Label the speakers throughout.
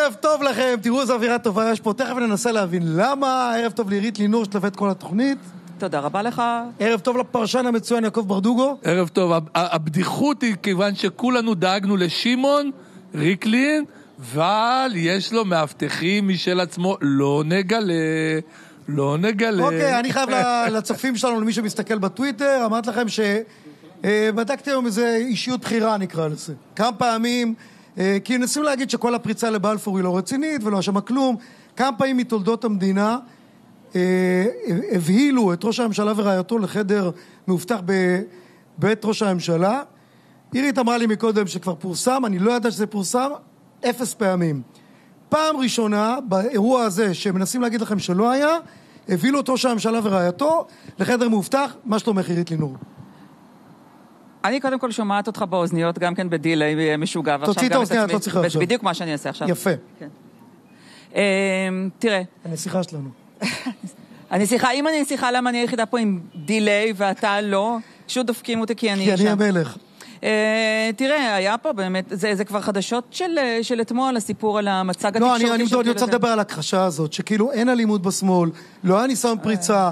Speaker 1: ערב טוב לכם, תראו איזו אווירה טובה יש פה, תכף ננסה להבין למה. ערב טוב לעירית לינור שתלווה את כל התוכנית.
Speaker 2: תודה רבה לך.
Speaker 1: ערב טוב לפרשן המצוין יעקב ברדוגו.
Speaker 3: ערב טוב, הבדיחות היא כיוון שכולנו דאגנו לשימון ריקלין, אבל יש לו מאבטחים משל עצמו, לא נגלה.
Speaker 1: אוקיי, אני חייב לצופים שלנו, למי שמסתכל בטוויטר, אמרת לכם שבדקתי היום איזו אישיות בחירה נקרא לזה. כמה פעמים, כי נסים להגיד שכל הפריצה לבלפור היא לא רצינית ולא אשמה כלום, כמה פעמים מתולדות המדינה הבהילו את ראש הממשלה ורעייתו לחדר מאובטח בבית ראש הממשלה. עירית אמרה לי מקודם שכבר פורסם, אני לא ידע שזה פורסם, 0 פעמים. פעם ראשונה באירוע הזה שמנסים להגיד לכם שלא היה, הבהילו את ראש הממשלה ורעייתו לחדר מאובטח. מה שלומך עירית לינור?
Speaker 2: אני קודם כל שומעת אותך באוזניות גם כן בדילי משוגע.
Speaker 1: תוציא את האוזניות, לא צריכה עכשיו.
Speaker 2: בדיוק מה שאני אעשה עכשיו.
Speaker 1: יפה.
Speaker 2: תראה.
Speaker 1: הנסיכה שלנו.
Speaker 2: אם אני נסיכה, למה אני היחידה פה עם דילי ואתה לא? פשוט דופקים אותי כי אני
Speaker 1: כי אני המלך.
Speaker 2: תראה, היה פה באמת, זה כבר חדשות של אתמול, הסיפור על המצג התקשורתי.
Speaker 1: לא, אני רוצה לדבר על הכחשה הזאת, שכאילו אין אלימות בשמאל, לא היה ניסיון פריצה,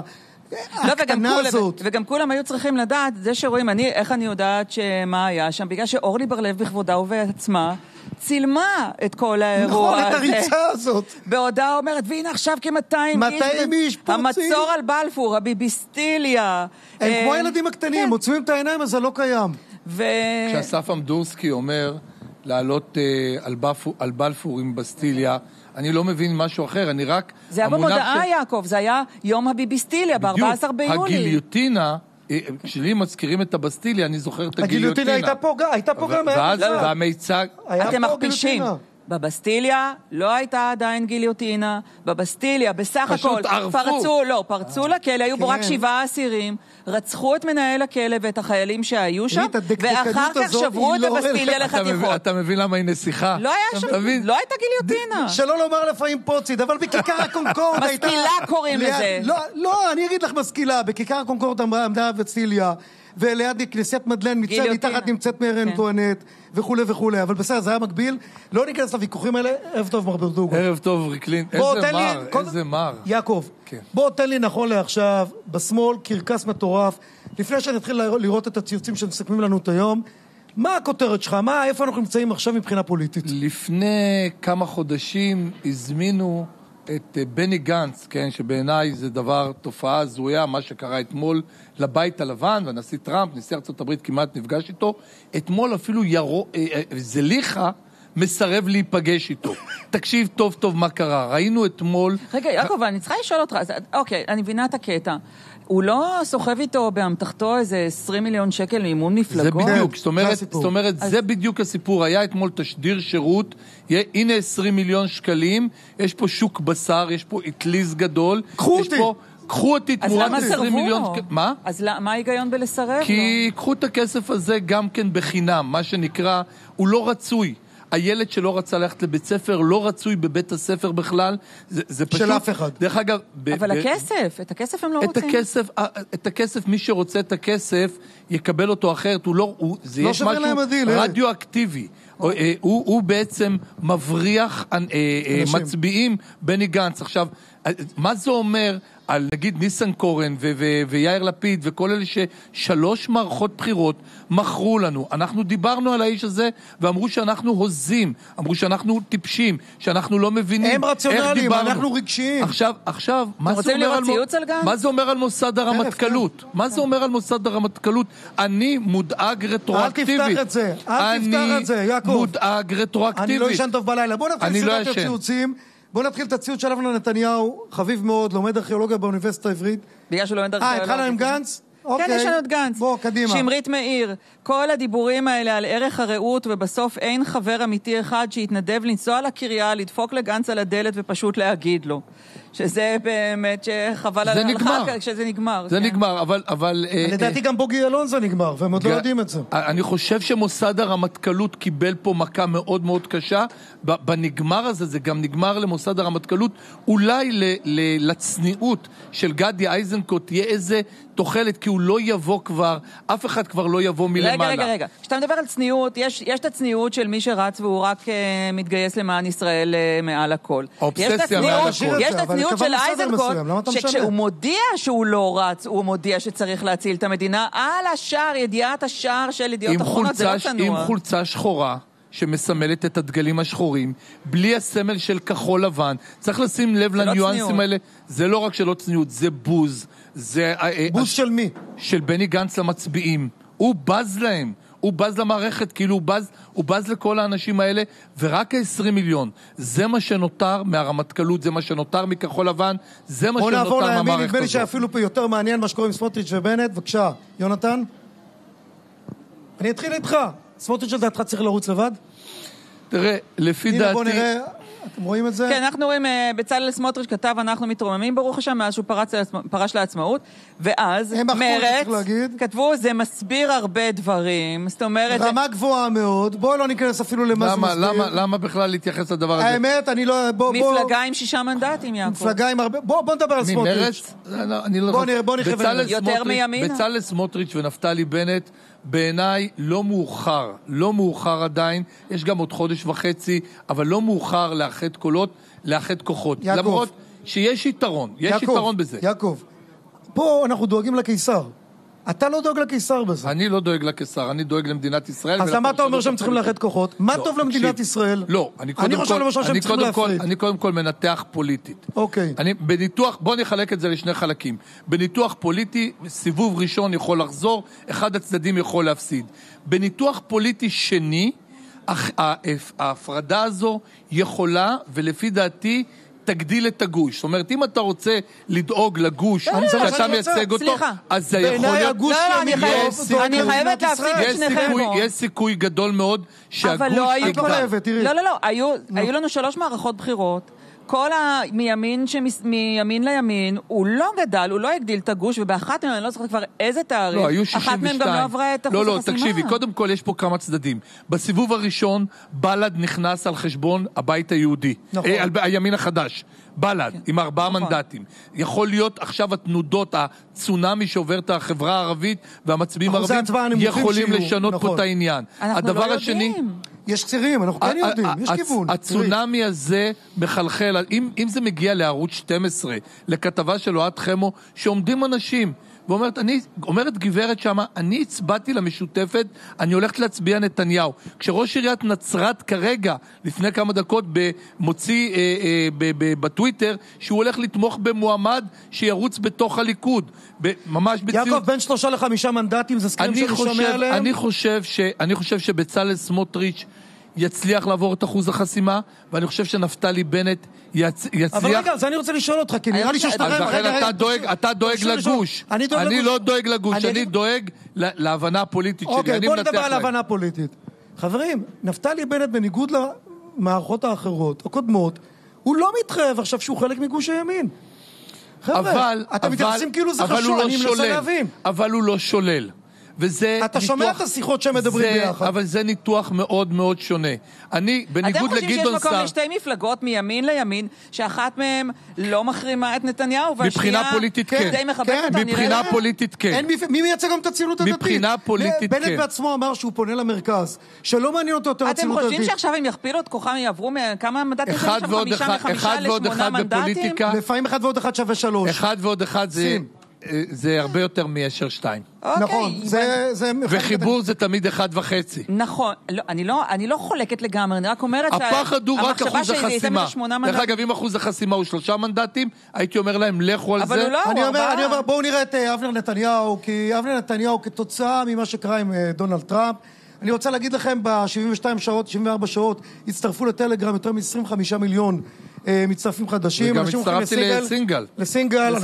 Speaker 1: הקטנה הזאת.
Speaker 2: וגם כולם היו צריכים לדעת, זה שרואים, איך אני יודעת שמה היה שם, בגלל שאורלי בר-לב בכבודה ובעצמה, צילמה את כל האירוע הזה.
Speaker 1: נכון, את הריצה הזאת.
Speaker 2: בעודה אומרת, והנה עכשיו כ-200
Speaker 1: איש פורצים.
Speaker 2: המצור על בלפור, הביביסטיליה.
Speaker 1: הם כמו הילדים הקטנים, מוצאים את העיניים, אז זה לא קיים.
Speaker 3: כשאסף אמדורסקי אומר לעלות על בלפור עם בסטיליה, אני לא מבין משהו אחר, אני רק...
Speaker 2: זה היה במודעה, יעקב, זה היה יום הביביסטיליה, ב-14 ביולי.
Speaker 3: הגיליוטינה, כשלי מזכירים את הבסטיליה, אני זוכר את הגיליוטינה.
Speaker 1: הגיליוטינה הייתה פה גם...
Speaker 3: והמיצג...
Speaker 2: אתם מכפישים. בבסטיליה לא הייתה עדיין גיליוטינה, בבסטיליה בסך הכל פרצו לכלא, היו בו רק 7 אסירים, רצחו את מנהל הכלא ואת החיילים שהיו שם, ואחר כך שברו את הבסטיליה לחתיכות.
Speaker 3: אתה מבין למה היא נסיכה?
Speaker 2: לא הייתה גיליוטינה.
Speaker 1: שלא לומר לפעמים פוציד, אבל בכיכר הקונקורד הייתה...
Speaker 2: משכילה קוראים לזה.
Speaker 1: לא, אני אגיד לך משכילה, בכיכר הקונקורד עמדה הבסטיליה, וליד כנסיית מדלן מתחת נמצאת מרן טוענת וכו' וכו', אבל בסדר, זה היה מקביל. לא ניכנס לוויכוחים האלה. ערב טוב מר ברדוגו.
Speaker 3: ערב טוב ריקלין. איזה מר.
Speaker 1: יעקב, בוא תן לי נכון לעכשיו, בשמאל קרקס מטורף. לפני שנתחיל לראות את הציוצים שמסכמים לנו את היום, מה הכותרת שלך? איפה אנחנו נמצאים עכשיו מבחינה פוליטית?
Speaker 3: לפני כמה חודשים הזמינו את בני גנץ, כן, שבעיניי זה תופעה הזויה, מה שקרה אתמול לבית הלבן, והנשיא טראמפ, נשיא ארצות הברית כמעט נפגש איתו, אתמול אפילו זליכה מסרב להיפגש איתו. תקשיב טוב טוב מה קרה, ראינו אתמול...
Speaker 2: רגע, יעקב, אני צריכה לשאול אותך, אוקיי, אני מבינה את הקטע. הוא לא סוחב איתו באמתחתו איזה 20 מיליון שקל לאימון מפלגות?
Speaker 3: זה בדיוק, זאת אומרת, זה בדיוק הסיפור. היה אתמול תשדיר שירות, הנה 20 מיליון שקלים, יש פה שוק בשר, יש פה אטליז גדול. קחו אותי תמורת 20 מיליון... מה?
Speaker 2: אז מה ההיגיון בלסרב?
Speaker 3: כי קחו את הכסף הזה גם כן בחינם, מה שנקרא, הוא לא רצוי. הילד שלא רצה ללכת לבית ספר, לא רצוי בבית הספר בכלל, זה פשוט...
Speaker 1: של אף אחד.
Speaker 3: דרך אגב...
Speaker 2: אבל את הכסף הם לא רוצים.
Speaker 3: את הכסף, מי שרוצה את הכסף, יקבל אותו אחרת, זה יש משהו רדיו-אקטיבי. הוא בעצם מבריח מצביעים בני גנץ. עכשיו, מה זה אומר על נגיד ניסנקורן ויאיר לפיד וכל אלה ש3 מערכות בחירות מכרו לנו? אנחנו דיברנו על האיש הזה ואמרו שאנחנו הוזים, אמרו שאנחנו טיפשים, שאנחנו לא מבינים.
Speaker 1: הם רציונליים, אנחנו רגשיים.
Speaker 3: עכשיו, מה זה אומר על מוסד הרמטכ"לות? מה זה אומר על מוסד הרמטכ"לות? אני מודאג רטרואקטיבית.
Speaker 1: אל תפתח את זה, יעקב.
Speaker 3: מודאג רטרואקטיבית.
Speaker 1: אני לא ישן טוב בלילה. בוא נתחיל סדרת הציוצים. בוא נתחיל את הציוץ של אבנר נתניהו, חביב מאוד, לומד ארכיאולוגיה באוניברסיטה העברית.
Speaker 2: בגלל שהוא לומד ארכיאולוגיה.
Speaker 1: התחלנו עם גנץ?
Speaker 2: כן, יש לנו את גנץ.
Speaker 1: בוא, קדימה.
Speaker 2: שמרית מאיר, כל הדיבורים האלה על ערך הרעות, ובסוף אין חבר אמיתי אחד שיתנדב לנסוע לקריה, לדפוק לגנץ על הדלת ופשוט להגיד לו. שזה באמת שחבל על הלכה כשזה נגמר.
Speaker 3: זה נגמר, אבל...
Speaker 1: לדעתי גם בוגי אלון זה נגמר, והם עוד לא יודעים את זה.
Speaker 3: אני חושב שמוסד הרמטכ"לות קיבל פה מכה מאוד מאוד קשה, בנגמר הזה זה גם נגמר למוסד הרמטכ"לות, אולי לצניעות של גדי איזנקוט תהיה איזה תוחלת, כי הוא לא יבוא כבר, אף אחד כבר לא יבוא מלמעלה.
Speaker 2: רגע. כשאתה מדבר על צניעות, יש את הצניעות של מי שרץ והוא רק מתגייס למען ישראל מעל הכל.
Speaker 3: אובססיה מעל הכל.
Speaker 2: יש את הצניעות של איזנקוט, שכשהוא מודיע שהוא לא רץ, הוא מודיע שצריך להציל את המדינה, על השער, ידיעת השער של ידיעות אחרונות, זה לא צנוע.
Speaker 3: עם חולצה שחורה, שמסמלת את הדגלים השחורים, בלי הסמל של כחול לבן. צריך לשים לב לניואנסים האלה. זה לא רק שלא צניעות, זה בוז.
Speaker 1: בוז של מי?
Speaker 3: של בני גנץ למצביעים. הוא בז להם. הוא בז למערכת, כאילו הוא בז לכל האנשים האלה, ורק 20 מיליון. זה מה שנותר מהרמטכ"לות, זה מה שנותר מכחול לבן, זה מה שנותר מהמערכת הזאת. בוא נעבור לימין,
Speaker 1: נדמה לי שאפילו פה יותר מעניין מה שקורה עם סמוטריץ' ובנט. בבקשה, יונתן. אני אתחיל איתך. סמוטריץ' לדעתך צריך לרוץ לבד?
Speaker 3: תראה, לפי דעתי...
Speaker 1: הנה בוא נראה, אתם רואים את זה?
Speaker 2: כן, אנחנו רואים, בצלאל סמוטריץ' כתב, אנחנו מתרוממים ברוך השם, מאז שהוא פרש לעצמאות, ואז מרץ כתבו, זה מסביר הרבה דברים, זאת אומרת...
Speaker 1: רמה גבוהה מאוד, בואו לא ניכנס אפילו למה זה מסביר.
Speaker 3: למה בכלל להתייחס לדבר הזה?
Speaker 1: האמת, אני לא...
Speaker 2: מפלגה עם 6 מנדטים, יעקב.
Speaker 1: מפלגה עם הרבה... בוא נדבר על סמוטריץ'. בוא נכוון.
Speaker 2: יותר מימינה.
Speaker 3: בצלאל סמוטריץ' ונפתלי בנט, בעיניי לא מאוחר עדיין, יש גם עוד חודש וחצי, אבל לא מאוחר לאחד קולות, לאחד כוחות. למרות שיש יתרון, יש יתרון בזה.
Speaker 1: יעקב, פה אנחנו דואגים לקיסר. אתה לא דואג לקיסר בזה.
Speaker 3: אני לא דואג לקיסר, אני דואג למדינת ישראל.
Speaker 1: אז למה אתה אומר שהם צריכים לאחד כוחות? מה טוב למדינת ישראל?
Speaker 3: לא, אני חושב למשל שהם צריכים להפריד. אני קודם כל מנתח פוליטית.
Speaker 1: אוקיי.
Speaker 3: בניתוח, בוא נחלק את זה לשני חלקים. בניתוח פוליטי, סיבוב ראשון יכול לחזור, אחד הצדדים יכול להפסיד. בניתוח פוליטי שני, ההפרדה הזו יכולה, ולפי דעתי, תגדיל את הגוש. זאת אומרת, אם אתה רוצה לדאוג לגוש שאתה מייצג אותו, אז זה יכול להיות...
Speaker 2: אני חייבת להפסיק את שניכם.
Speaker 3: יש סיכוי גדול מאוד שהגוש יגדל.
Speaker 2: לא, היו לנו 3 מערכות בחירות, כל מימין לימין, הוא לא גדל, הוא לא הגדיל את הגוש, ובאחת מהם, אני לא זוכרת כבר איזה תאריך, אחת מהם גם לא עברה את אחוז החסימה.
Speaker 3: תקשיבי, קודם כל יש פה כמה צדדים. בסיבוב הראשון, בל"ד נכנס על חשבון הבית היהודי, הימין החדש. בל"ד, עם 4 מנדטים. יכול להיות עכשיו התנודות, הצונמי שעובר את החברה הערבית, והמצביעים הערבים יכולים לשנות פה את העניין.
Speaker 2: אנחנו לא יודעים.
Speaker 1: יש קצירים, אנחנו כן יודעים, יש כיוון.
Speaker 3: הצונמי הזה מחלחל, אם זה מגיע לערוץ 12, לכתבה של אוהד חמו, שעומדים אנשים, ואומרת גברת שמה, אני הצבעתי למשותפת, אני הולכת להצביע נתניהו. כשראש עיריית נצרת כרגע, לפני כמה דקות, מוציא בטוויטר, שהוא הולך לתמוך במועמד שירוץ בתוך הליכוד. ממש בציאות.
Speaker 1: יעקב, בין 3 ל5 מנדטים, זה סקרים שאני שומע עליהם?
Speaker 3: אני חושב שבצלאל סמוטריץ' יצליח לעבור את אחוז החסימה, ואני חושב שנפתלי בנט יצליח...
Speaker 1: אבל רגע, אז אני רוצה לשאול אותך, כי נראה לי שיש...
Speaker 3: אז לכן אתה דואג לגוש. אני לא דואג לגוש, אני דואג להבנה הפוליטית שלי.
Speaker 1: אוקיי, בוא נדבר על ההבנה הפוליטית. חברים, נפתלי בנט, בניגוד למערכות האחרות, הקודמות, הוא לא מתחייב עכשיו שהוא חלק מגוש הימין. חבר'ה, אתם מתייחסים כאילו זה חשוב, אני מנסה להבין.
Speaker 3: אבל הוא לא שולל.
Speaker 1: אתה שומע את השיחות שהם מדברים ביחד.
Speaker 3: אבל זה ניתוח מאוד מאוד שונה. אני, בניגוד לגדעון סער...
Speaker 2: אתם חושבים שיש מקום לשתי מפלגות מימין לימין, שאחת מהם לא מחרימה את נתניהו, והשנייה...
Speaker 3: מבחינה פוליטית כן.
Speaker 2: די מחבקת אותה,
Speaker 3: מבחינה פוליטית כן.
Speaker 1: מי מייצג גם את הציונות הדתית?
Speaker 3: מבחינה פוליטית כן.
Speaker 1: בנט בעצמו אמר שהוא פונה למרכז, שלא מעניין אותו יותר הציונות הדתית.
Speaker 2: אתם חושבים שעכשיו הם יכפילו את כוחם, יעברו כמה מנדטים?
Speaker 3: אחד ועוד אחד בפוליטיקה.
Speaker 1: לפעמים 1 ועוד 1 שווה 3.
Speaker 3: 1 ועוד 1 זה הרבה יותר מ10-2.
Speaker 1: נכון,
Speaker 3: וחיבור זה תמיד 1.5.
Speaker 2: נכון, אני לא חולקת לגמרי, אני רק אומרת
Speaker 3: הפחד הוא רק אחוז החסימה. דרך אגב, אם אחוז החסימה הוא 3 מנדטים, הייתי אומר להם, לכו על זה.
Speaker 1: אני אומר, בואו נראה את אבנר נתניהו, כי אבנר נתניהו כתוצאה ממה שקרה עם דונלד טראמפ, אני רוצה להגיד לכם, ב-72 שעות, 74 שעות, הצטרפו לטלגרם יותר מ-25 מיליון מצטרפים חדשים.
Speaker 3: וגם הצטרפתי לסינגל.
Speaker 1: לסינגל.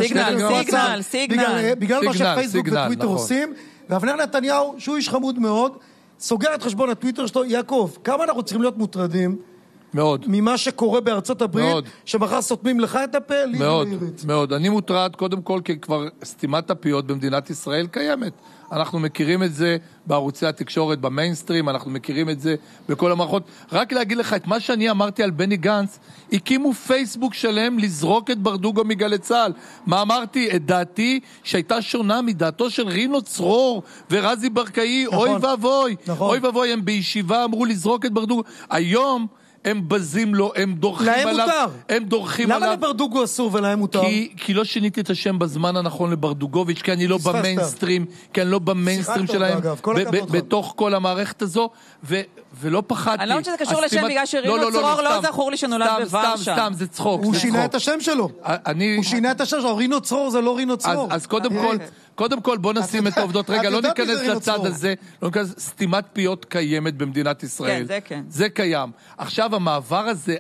Speaker 1: בגלל מה שפייסבוק וטוויטר עושים. ואבנר נתניהו, שהוא איש חמוד מאוד, סוגר את חשבון הטוויטר שלו. יעקב, כמה אנחנו צריכים להיות מוטרדים
Speaker 3: מאוד.
Speaker 1: ממה שקורה בארצות הברית, שמחר סותמים לך את הפה,
Speaker 3: מאוד, מאוד. אני מוטרד קודם כל, כי כבר סתימת הפיות במדינת ישראל קיימת. אנחנו מכירים את זה בערוצי התקשורת, במיינסטרים, אנחנו מכירים את זה בכל המערכות. רק להגיד לך את מה שאני אמרתי על בני גנץ, הקימו פייסבוק שלם לזרוק את ברדוגו מגלי צה"ל. מה אמרתי? את דעתי שהייתה שונה מדעתו של רינו צרור ורזי ברקאי, נכון, אוי ואבוי. נכון. אוי ואבוי, הם בישיבה אמרו לזרוק את ברדוגו. היום הם בזים לו, הם דורכים עליו.
Speaker 1: להם מותר.
Speaker 3: הם דורכים עליו.
Speaker 1: למה לברדוגו אסור ולהם מותר?
Speaker 3: כי לא שיניתי את השם בזמן הנכון לברדוגוביץ', כי אני לא במיינסטרים, כי אני לא במיינסטרים שלהם, בתוך כל המערכת הזו, ולא פחדתי.
Speaker 2: אני לא חושבת שזה קשור לשם, בגלל שרינו צרור לא זכור לי שנולד בוורשה.
Speaker 3: סתם, זה צחוק.
Speaker 1: הוא שינה את השם שלו. הוא שינה את השם שלו, רינו צרור זה לא רינו צרור.
Speaker 3: אז קודם כל בוא נשים את העובדות. רגע, לא ניכנס לצד הזה, לא ניכנס, סתימת פיות קיימת במדינת ישראל.
Speaker 2: כן, זה כן.
Speaker 3: זה קיים. עכשיו המעבר הזה,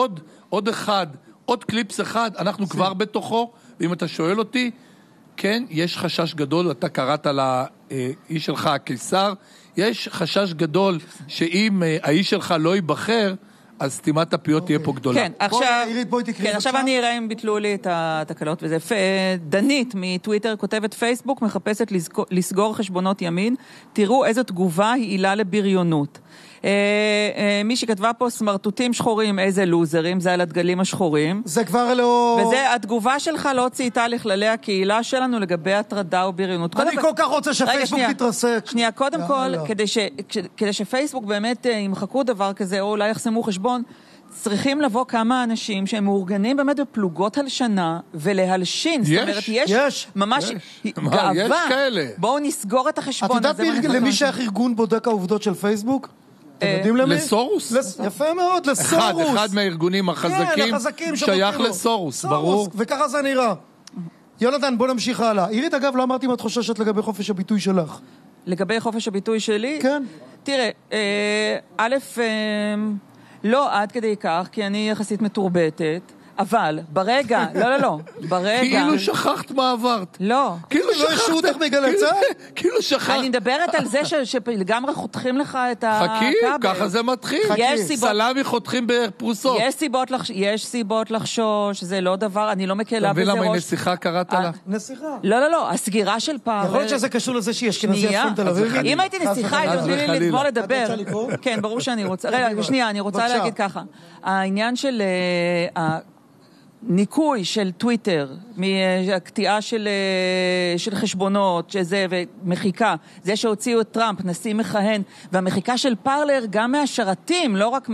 Speaker 3: עוד קליפס אחד, אנחנו כבר בתוכו, ואם אתה שואל אותי, כן, יש חשש גדול, אתה קראת לאיש שלך הקיסר, יש חשש גדול שאם האיש שלך לא ייבחר, אז סתימת הפיות תהיה פה גדולה.
Speaker 2: כן, עכשיו אני אראה אם ביטלו לי את התקלות וזה. דנית מטוויטר כותבת, פייסבוק מחפשת לסגור חשבונות ימין, תראו איזו תגובה היא עילה לבריונות. מי שכתבה פה סמרטוטים שחורים, איזה לוזרים, זה על הדגלים השחורים.
Speaker 1: זה כבר לא...
Speaker 2: וזה, התגובה שלך לא צייתה לכללי הקהילה שלנו לגבי הטרדה ובריונות.
Speaker 1: אני כל כך רוצה שפייסבוק תתרסק.
Speaker 2: שנייה, קודם כל, כדי שפייסבוק באמת ימחקו דבר כזה, או אולי יחסמו חשבון, צריכים לבוא כמה אנשים שהם מאורגנים באמת בפלוגות הלשנה ולהלשין. זאת אומרת, יש ממש גאווה.
Speaker 3: יש כאלה.
Speaker 2: בואו נסגור את החשבון.
Speaker 1: את יודעת למי שייך ארגון בודק העובדות של פייסבוק? אתם יודעים למי?
Speaker 3: לסורוס.
Speaker 1: יפה מאוד, לסורוס.
Speaker 3: אחד מהארגונים החזקים שייך לסורוס, ברור.
Speaker 1: וככה זה נראה. יונתן, בוא נמשיך הלאה. עירית, אגב, לא אמרתי אם את חוששת לגבי חופש הביטוי שלך.
Speaker 2: לגבי חופש הביטוי שלי?
Speaker 1: כן.
Speaker 2: תראה, לא עד כדי כך, כי אני יחסית מתורבתת, אבל ברגע, לא, ברגע...
Speaker 3: כאילו שכחת מה עברת.
Speaker 2: לא.
Speaker 3: כאילו
Speaker 1: שכחת. לא ישו אותך בגלל הצד?
Speaker 3: כאילו שכחת.
Speaker 2: אני מדברת על זה שלגמרי חותכים לך את הכבל.
Speaker 3: חכי, ככה זה מתחיל. סלמי חותכים בפרוסות.
Speaker 2: יש סיבות לחשוש, זה לא דבר, אני לא מקלה בזה ראש.
Speaker 3: ולמה היא נסיכה קראת לה?
Speaker 1: נסיכה.
Speaker 2: לא, הסגירה של פעם...
Speaker 1: יכול להיות שזה קשור לזה שהיא אשכנזי יפים תל אביב.
Speaker 2: אם הייתי נסיכה, הייתי לי לגמור לדבר. כן, ברור שאני רוצה. רגע, שנייה, אני רוצה להגיד ככה. העניין של ניקוי של טוויטר, מהקטיעה של חשבונות, שזה ומחיקה, זה שהוציאו את טראמפ, נשיא מכהן, והמחיקה של פרלר גם מהשרתים, לא רק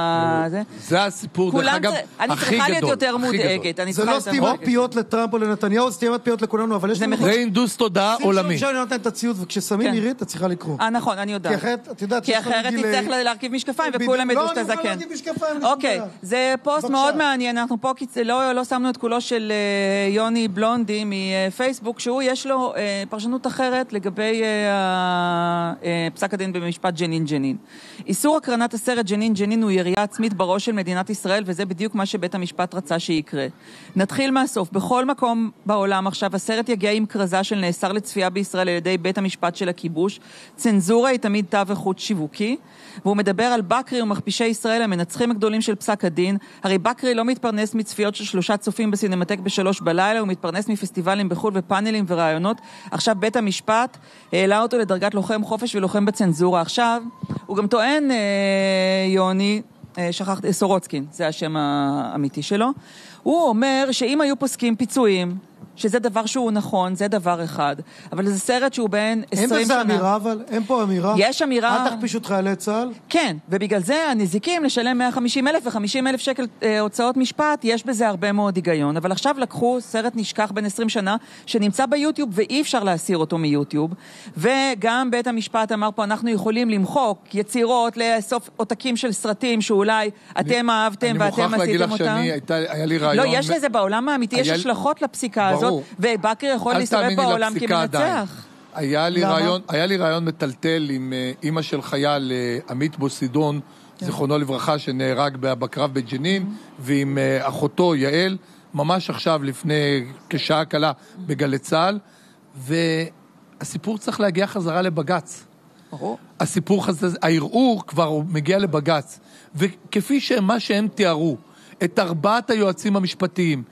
Speaker 3: זה הסיפור, דרך אגב, הכי גדול.
Speaker 2: אני צריכה להיות יותר מודאגת.
Speaker 1: זה לא סתימת פיות לטראמפ או לנתניהו, זה סתימת פיות לכולנו, אבל יש לנו...
Speaker 3: זה אינדוס תודעה עולמי.
Speaker 1: אפשר לנתן את הציוד, וכששמים עירית, אתה צריכה לקרוא.
Speaker 2: נכון, אני יודעת. כי אחרת תצטרך להרכיב משקפיים, וכולם ידעו שאתה זקן. אוקיי, זה פוסט מאוד מעניין, אנחנו פה לא שמנו את כולו של יוני בלונדי מפייסבוק, שהוא יש לו פרשנות אחרת לגבי פסק הדין במשפט ג'נין. איסור הקרנת הסרט ג'נין הוא ירייה עצמית בראש של מדינת ישראל, וזה בדיוק מה שבית המשפט רצה שיקרה. נתחיל מהסוף. בכל מקום בעולם עכשיו, הסרט יגיע עם כרזה של נאסר לצפייה בישראל על ידי בית המשפט של הכיבוש. צנזורה היא תמיד תו וחוט שיווקי, והוא מדבר על בקרי ומכפישי ישראל, המנצחים הגדולים של פסק הדין. הרי בקרי לא מתפרנס מצפיות של 3 צופים בסינמטק ב3 בלילה, הוא מתפרנס מפסטיבלים בחול ופאנלים ורעיונות. עכשיו בית המשפט העלה אותו לדרגת לוחם חופש ולוחם בצנזורה. עכשיו, הוא גם טוען, יוני, סורוצקין, זה השם האמיתי שלו, הוא אומר שאם היו פוסקים פיצויים, שזה דבר שהוא נכון, זה דבר אחד. אבל זה סרט שהוא בין 20 שנה.
Speaker 1: אין בזה אמירה, אבל אין פה אמירה.
Speaker 2: יש אמירה...
Speaker 1: אל תכפיש את חיילי צה"ל?
Speaker 2: כן, ובגלל זה הנזיקים לשלם 150,000 ו50,000 שקל הוצאות משפט, יש בזה הרבה מאוד היגיון. אבל עכשיו לקחו סרט נשכח בין 20 שנה, שנמצא ביוטיוב ואי אפשר להסיר אותו מיוטיוב. וגם בית המשפט אמר פה, אנחנו יכולים למחוק יצירות, לאסוף עותקים של סרטים שאולי אתם אהבתם ואתם עשיתם אותם.
Speaker 3: היה לי רעיון...
Speaker 2: לא, יש לזה בעולם האמיתי, יש השלכות לפסיקה הזאת. ובקרי יכול להסתובב בעולם כמנצח.
Speaker 3: היה לי רעיון מטלטל עם אמא של חייל עמית בוסידון, זיכרונו לברכה, שנהרג בקרב בג'נין, ועם אחותו יעל, ממש עכשיו לפני כשעה קלה בגלי צה"ל, והסיפור צריך להגיע חזרה לבגץ. הסיפור הזה, הערעור כבר מגיע לבגץ, וכפי שמה שהם תיארו, את 4 היועצים המשפטיים,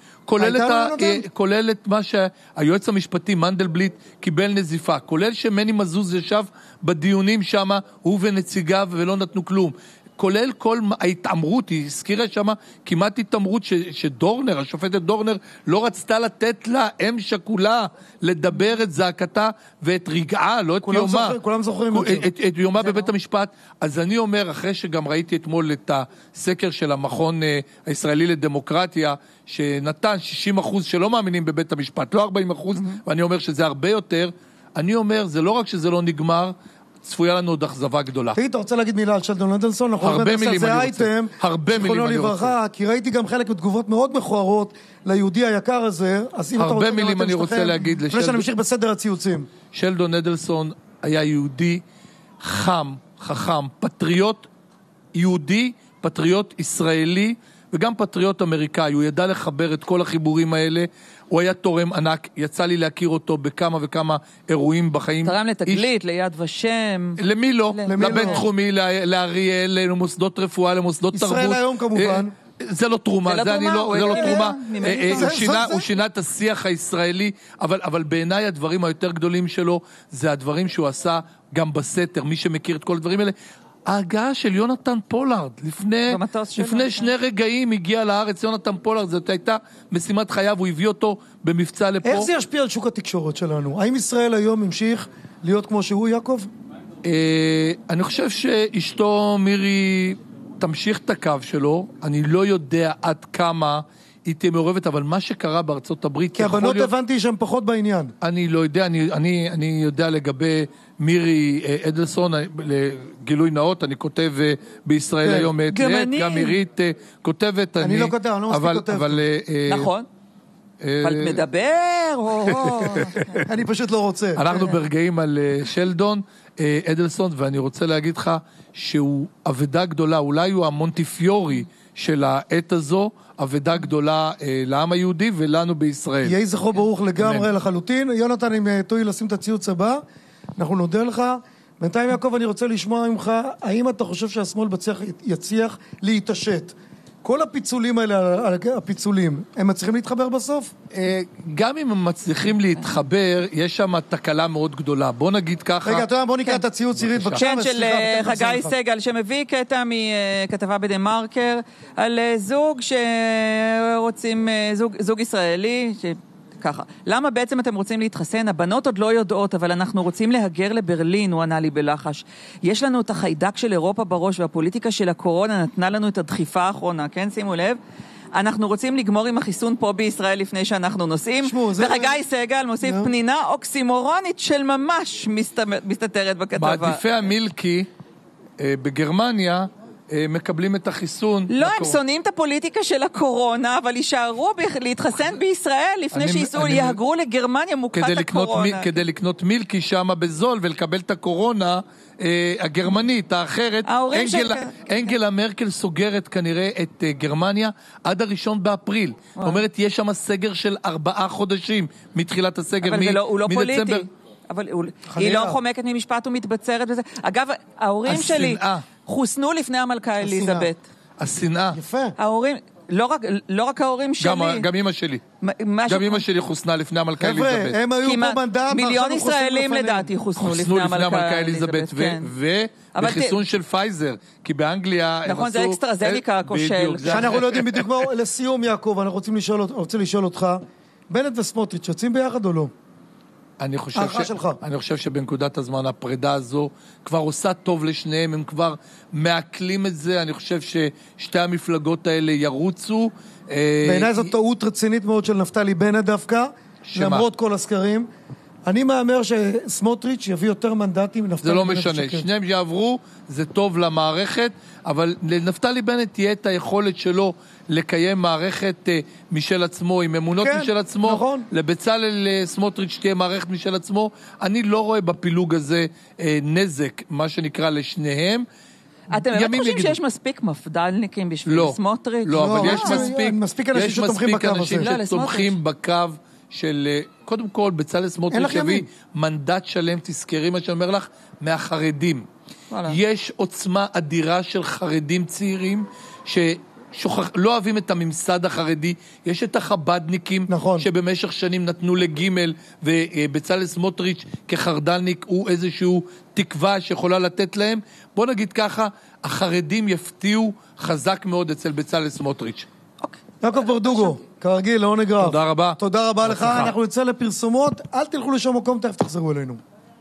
Speaker 3: כולל את מה שהיועץ המשפטי מנדלבליט קיבל נזיפה, כולל שמני מזוז ישב בדיונים שם, הוא ונציגיו ולא נתנו כלום, כולל כל ההתאמרות, היא הזכירה שם כמעט התאמרות שדורנר, השופטת דורנר, לא רצתה לתת לה אם שכולה לדבר את זעקתה ואת רגעה, לא את יומה.
Speaker 1: כולם זוכרים
Speaker 3: את יומה בבית המשפט. אז אני אומר, אחרי שגם ראיתי אתמול את הסקר של המכון הישראלי לדמוקרטיה, שנתן 60% שלא מאמינים בבית המשפט, לא 40%, ואני אומר שזה הרבה יותר, אני אומר, זה לא רק שזה לא נגמר, צפויה לנו עוד אכזבה גדולה.
Speaker 1: תגיד, אתה רוצה להגיד מילה על שלדון אדלסון?
Speaker 3: הרבה מילים אני רוצה. הרבה מילים אני רוצה.
Speaker 1: כי ראיתי גם חלק מתגובות מאוד מכוערות ליהודי היקר הזה, אז אם אתה רוצה...
Speaker 3: הרבה מילים אני רוצה להגיד לשלדון.
Speaker 1: לפני שאני ממשיך בסדר הציוצים.
Speaker 3: שלדון אדלסון היה יהודי חם, חכם, פטריוט יהודי, פטריוט ישראלי, וגם פטריוט אמריקאי. הוא ידע לחבר את כל החיבורים האלה. הוא היה תורם ענק, יצא לי להכיר אותו בכמה וכמה אירועים בחיים.
Speaker 2: תרם לתגלית, ליד ושם.
Speaker 3: למי לא? לבית תחומי, לאריאל, למוסדות רפואה, למוסדות תרבות.
Speaker 1: ישראל היום כמובן.
Speaker 3: זה לא תרומה, זה לא תרומה. הוא שינה את השיח הישראלי, אבל בעיניי הדברים היותר גדולים שלו, זה הדברים שהוא עשה גם בסתר, מי שמכיר את כל הדברים האלה. ההגעה של יונתן פולארד, לפני 2 רגעים הגיע לארץ יונתן פולארד, זאת הייתה משימת חייו, הוא הביא אותו במבצע לפה.
Speaker 1: איך זה ישפיע על שוק התקשורת שלנו? האם ישראל היום המשיך להיות כמו שהוא, יעקב?
Speaker 3: אני חושב שאשתו מירי תמשיך את הקו שלו, אני לא יודע עד כמה היא תהיה מעורבת, אבל מה שקרה בארצות הברית...
Speaker 1: כי הבנות הבנתי שהן פחות בעניין.
Speaker 3: אני לא יודע, אני יודע לגבי מירי אדלסון, לגילוי נאות, אני כותב בישראל היום את לעת, גם מירית כותבת.
Speaker 1: אני לא כותב, אני לא מספיק כותב.
Speaker 2: נכון. אבל מדבר,
Speaker 1: אני פשוט לא רוצה.
Speaker 3: אנחנו ברגעים על שלדון אדלסון, ואני רוצה להגיד לך שהוא עבודה גדולה, אולי הוא המונטיפיורי של העת הזו, עבודה גדולה לעם היהודי ולנו בישראל.
Speaker 1: יהי זכרו ברוך לגמרי לחלוטין. יונתן, אם תואיל לשים את הציוץ הבא, אנחנו נודה לך. בינתיים יעקב, אני רוצה לשמוע ממך, האם אתה חושב שהשמאל יצליח להתעשת? כל הפיצולים האלה, הפיצולים, הם מצליחים להתחבר בסוף?
Speaker 3: גם אם הם מצליחים להתחבר, יש שם תקלה מאוד גדולה. בוא נגיד ככה...
Speaker 1: רגע, אתה יודע, בוא נקרא את הציוץ, עירית, בבקשה.
Speaker 2: כן, של חגי סגל, שמביא קטע מכתבה בדה-מרקר, על זוג שרוצים, זוג ישראלי, ככה, למה בעצם אתם רוצים להתחסן? הבנות עוד לא יודעות, אבל אנחנו רוצים להגר לברלין, הוא ענה לי בלחש. יש לנו את החיידק של אירופה בראש, והפוליטיקה של הקורונה נתנה לנו את הדחיפה האחרונה, כן? שימו לב. אנחנו רוצים לגמור עם החיסון פה בישראל לפני שאנחנו נוסעים, וחגי סגל מוסיף פנינה אוקסימורונית של ממש מסתתרת בכתבה.
Speaker 3: מעדיפי המילקי בגרמניה מקבלים את החיסון.
Speaker 2: לא, הם שונאים את הפוליטיקה של הקורונה, אבל יישארו להתחסן בישראל לפני יהגרו לגרמניה מוקת הקורונה.
Speaker 3: כדי לקנות מילקי שם בזול ולקבל את הקורונה הגרמנית, האחרת. אנגלה מרקל סוגרת כנראה את גרמניה עד 1 באפריל. זאת אומרת, יש שם סגר של 4 חודשים מתחילת הסגר.
Speaker 2: אבל הוא לא פוליטי. אבל היא לא חומקת ממשפט ומתבצרת וזה. אגב, ההורים שלי חוסנו לפני המלכה אליזבת.
Speaker 3: השנאה.
Speaker 1: יפה.
Speaker 2: ההורים, לא רק ההורים שלי.
Speaker 3: גם אמא שלי. גם אמא שלי חוסנה לפני המלכה אליזבת.
Speaker 1: חבר'ה, הם היו פה מנדם.
Speaker 2: מיליון ישראלים לדעתי חוסנו לפני המלכה אליזבת.
Speaker 3: וחיסון של פייזר, כי באנגליה...
Speaker 2: נכון, זה אקסטרזניקה הכושל.
Speaker 1: שאנחנו לא יודעים בדיוק מה... לסיום, יעקב, אנחנו רוצים לשאול אותך, בנט וסמוטריץ' יוצאים ביחד או לא?
Speaker 3: אני חושב שבנקודת הזמן הפרידה הזו כבר עושה טוב לשניהם, הם כבר מעכלים את זה, אני חושב ששתי המפלגות האלה ירוצו.
Speaker 1: בעיניי זו טעות רצינית מאוד של נפתלי בנט דווקא, למרות כל הסקרים. אני מאמר שסמוטריץ' יביא יותר מנדטים מנפתלי בנט.
Speaker 3: זה לא משנה, שניהם יעברו, זה טוב למערכת, אבל לנפתלי בנט תהיה את היכולת שלו לקיים מערכת משל עצמו, עם אמונות משל עצמו,
Speaker 1: נכון.
Speaker 3: לבצלאל סמוטריץ' תהיה מערכת משל עצמו. אני לא רואה בפילוג הזה נזק, מה שנקרא, לשניהם.
Speaker 2: אתם באמת חושבים שיש מספיק מפדלניקים בשביל סמוטריץ'?
Speaker 3: לא, אבל יש מספיק אנשים שתומכים בקו של, קודם כל, בצלאל סמוטריץ' הביא מנדט שלם, תזכרי מה שאני אומר לך, מהחרדים. יש עוצמה אדירה של חרדים צעירים, לא אוהבים את הממסד החרדי, יש את החבדניקים, נכון. שבמשך שנים נתנו לגימל, ובצלאל סמוטריץ' כחרדלניק הוא איזשהו תקווה שיכולה לתת להם. בוא נגיד ככה, החרדים יפתיעו חזק מאוד אצל בצלאל סמוטריץ'.
Speaker 1: יעקב ברדוגו, כרגיל, לעונג רב.
Speaker 3: תודה רבה.
Speaker 1: תודה רבה לך, אנחנו נצא לפרסומות, אל תלכו לשום מקום, תכף תחזרו אלינו.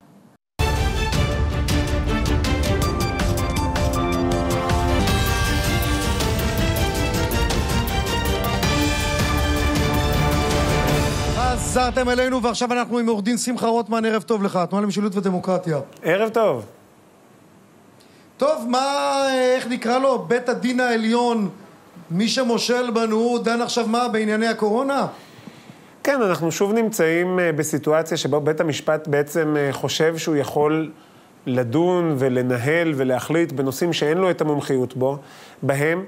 Speaker 1: חזרתם אלינו, ועכשיו אנחנו עם עורך דין שמחה רוטמן. ערב טוב לך, התנועה למשילות ודמוקרטיה.
Speaker 4: ערב טוב.
Speaker 1: טוב, איך נקרא לו? בית הדין העליון, מי שמושל בנו, דן עכשיו מה? בענייני הקורונה?
Speaker 4: כן, אנחנו שוב נמצאים בסיטואציה שבו בית המשפט בעצם חושב שהוא יכול לדון ולנהל ולהחליט בנושאים שאין לו את המומחיות בהם.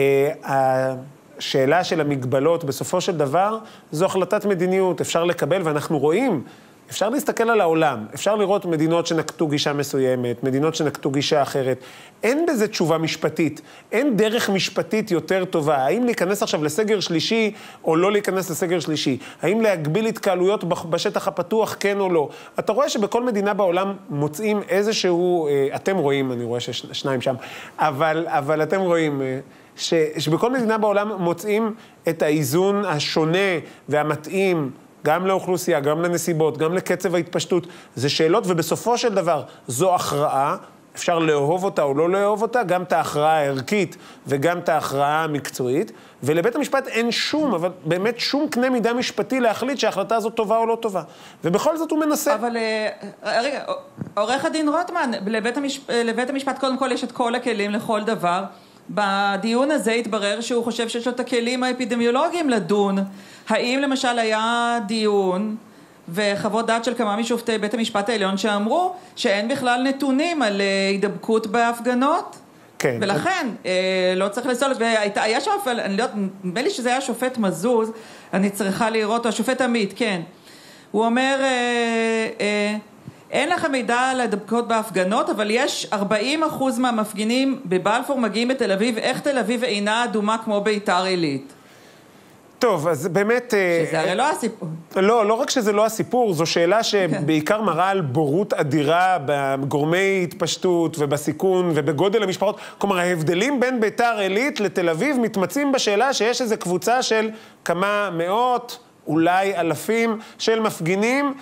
Speaker 4: השאלה של המגבלות בסופו של דבר זו החלטת מדיניות, אפשר לקבל, ואנחנו רואים, אפשר להסתכל על העולם, אפשר לראות מדינות שנקטו גישה מסוימת, מדינות שנקטו גישה אחרת. אין בזה תשובה משפטית, אין דרך משפטית יותר טובה. האם להיכנס עכשיו לסגר שלישי או לא להיכנס לסגר שלישי? האם להגביל התקהלויות בשטח הפתוח, כן או לא? אתה רואה שבכל מדינה בעולם מוצאים איזשהו, אתם רואים, אני רואה ששניים שם, אבל אתם רואים שבכל מדינה בעולם מוצאים את האיזון השונה והמתאים, גם לאוכלוסייה, גם לנסיבות, גם לקצב ההתפשטות. זה שאלות, ובסופו של דבר זו הכרעה, אפשר לאהוב אותה או לא לאהוב אותה, גם את ההכרעה הערכית וגם את ההכרעה המקצועית, ולבית המשפט אין שום, אבל באמת שום קנה מידה משפטי להחליט שההחלטה הזאת טובה או לא טובה. ובכל זאת הוא מנסה.
Speaker 2: אבל רגע, עורך הדין רוטמן, לבית המשפט קודם כל יש את כל הכלים לכל דבר. בדיון הזה התברר שהוא חושב שיש לו את הכלים האפידמיולוגיים לדון. האם למשל היה דיון וחוות דעת של כמה משופטי בית המשפט העליון שאמרו שאין בכלל נתונים על הידבקות בהפגנות?
Speaker 4: כן.
Speaker 2: ולכן לא צריך לסול, והיה שם, אני לא יודעת, נדמה לי שזה היה שופט מזוז, אני צריכה לראות, השופט עמית, כן. הוא אומר, אין לכם מידע על הדבקות בהפגנות, אבל יש 40% מהמפגינים בבלפור מגיעים בתל אביב. איך תל אביב אינה אדומה כמו ביתר עילית?
Speaker 4: טוב, אז באמת
Speaker 2: שזה הרי לא הסיפור.
Speaker 4: לא רק שזה לא הסיפור, זו שאלה שבעיקר מראה על בורות אדירה בגורמי התפשטות ובסיכון ובגודל המשפחות. כלומר, ההבדלים בין ביתר עילית לתל אביב מתמצים בשאלה שיש איזו קבוצה של כמה מאות, אולי אלפים של מפגינים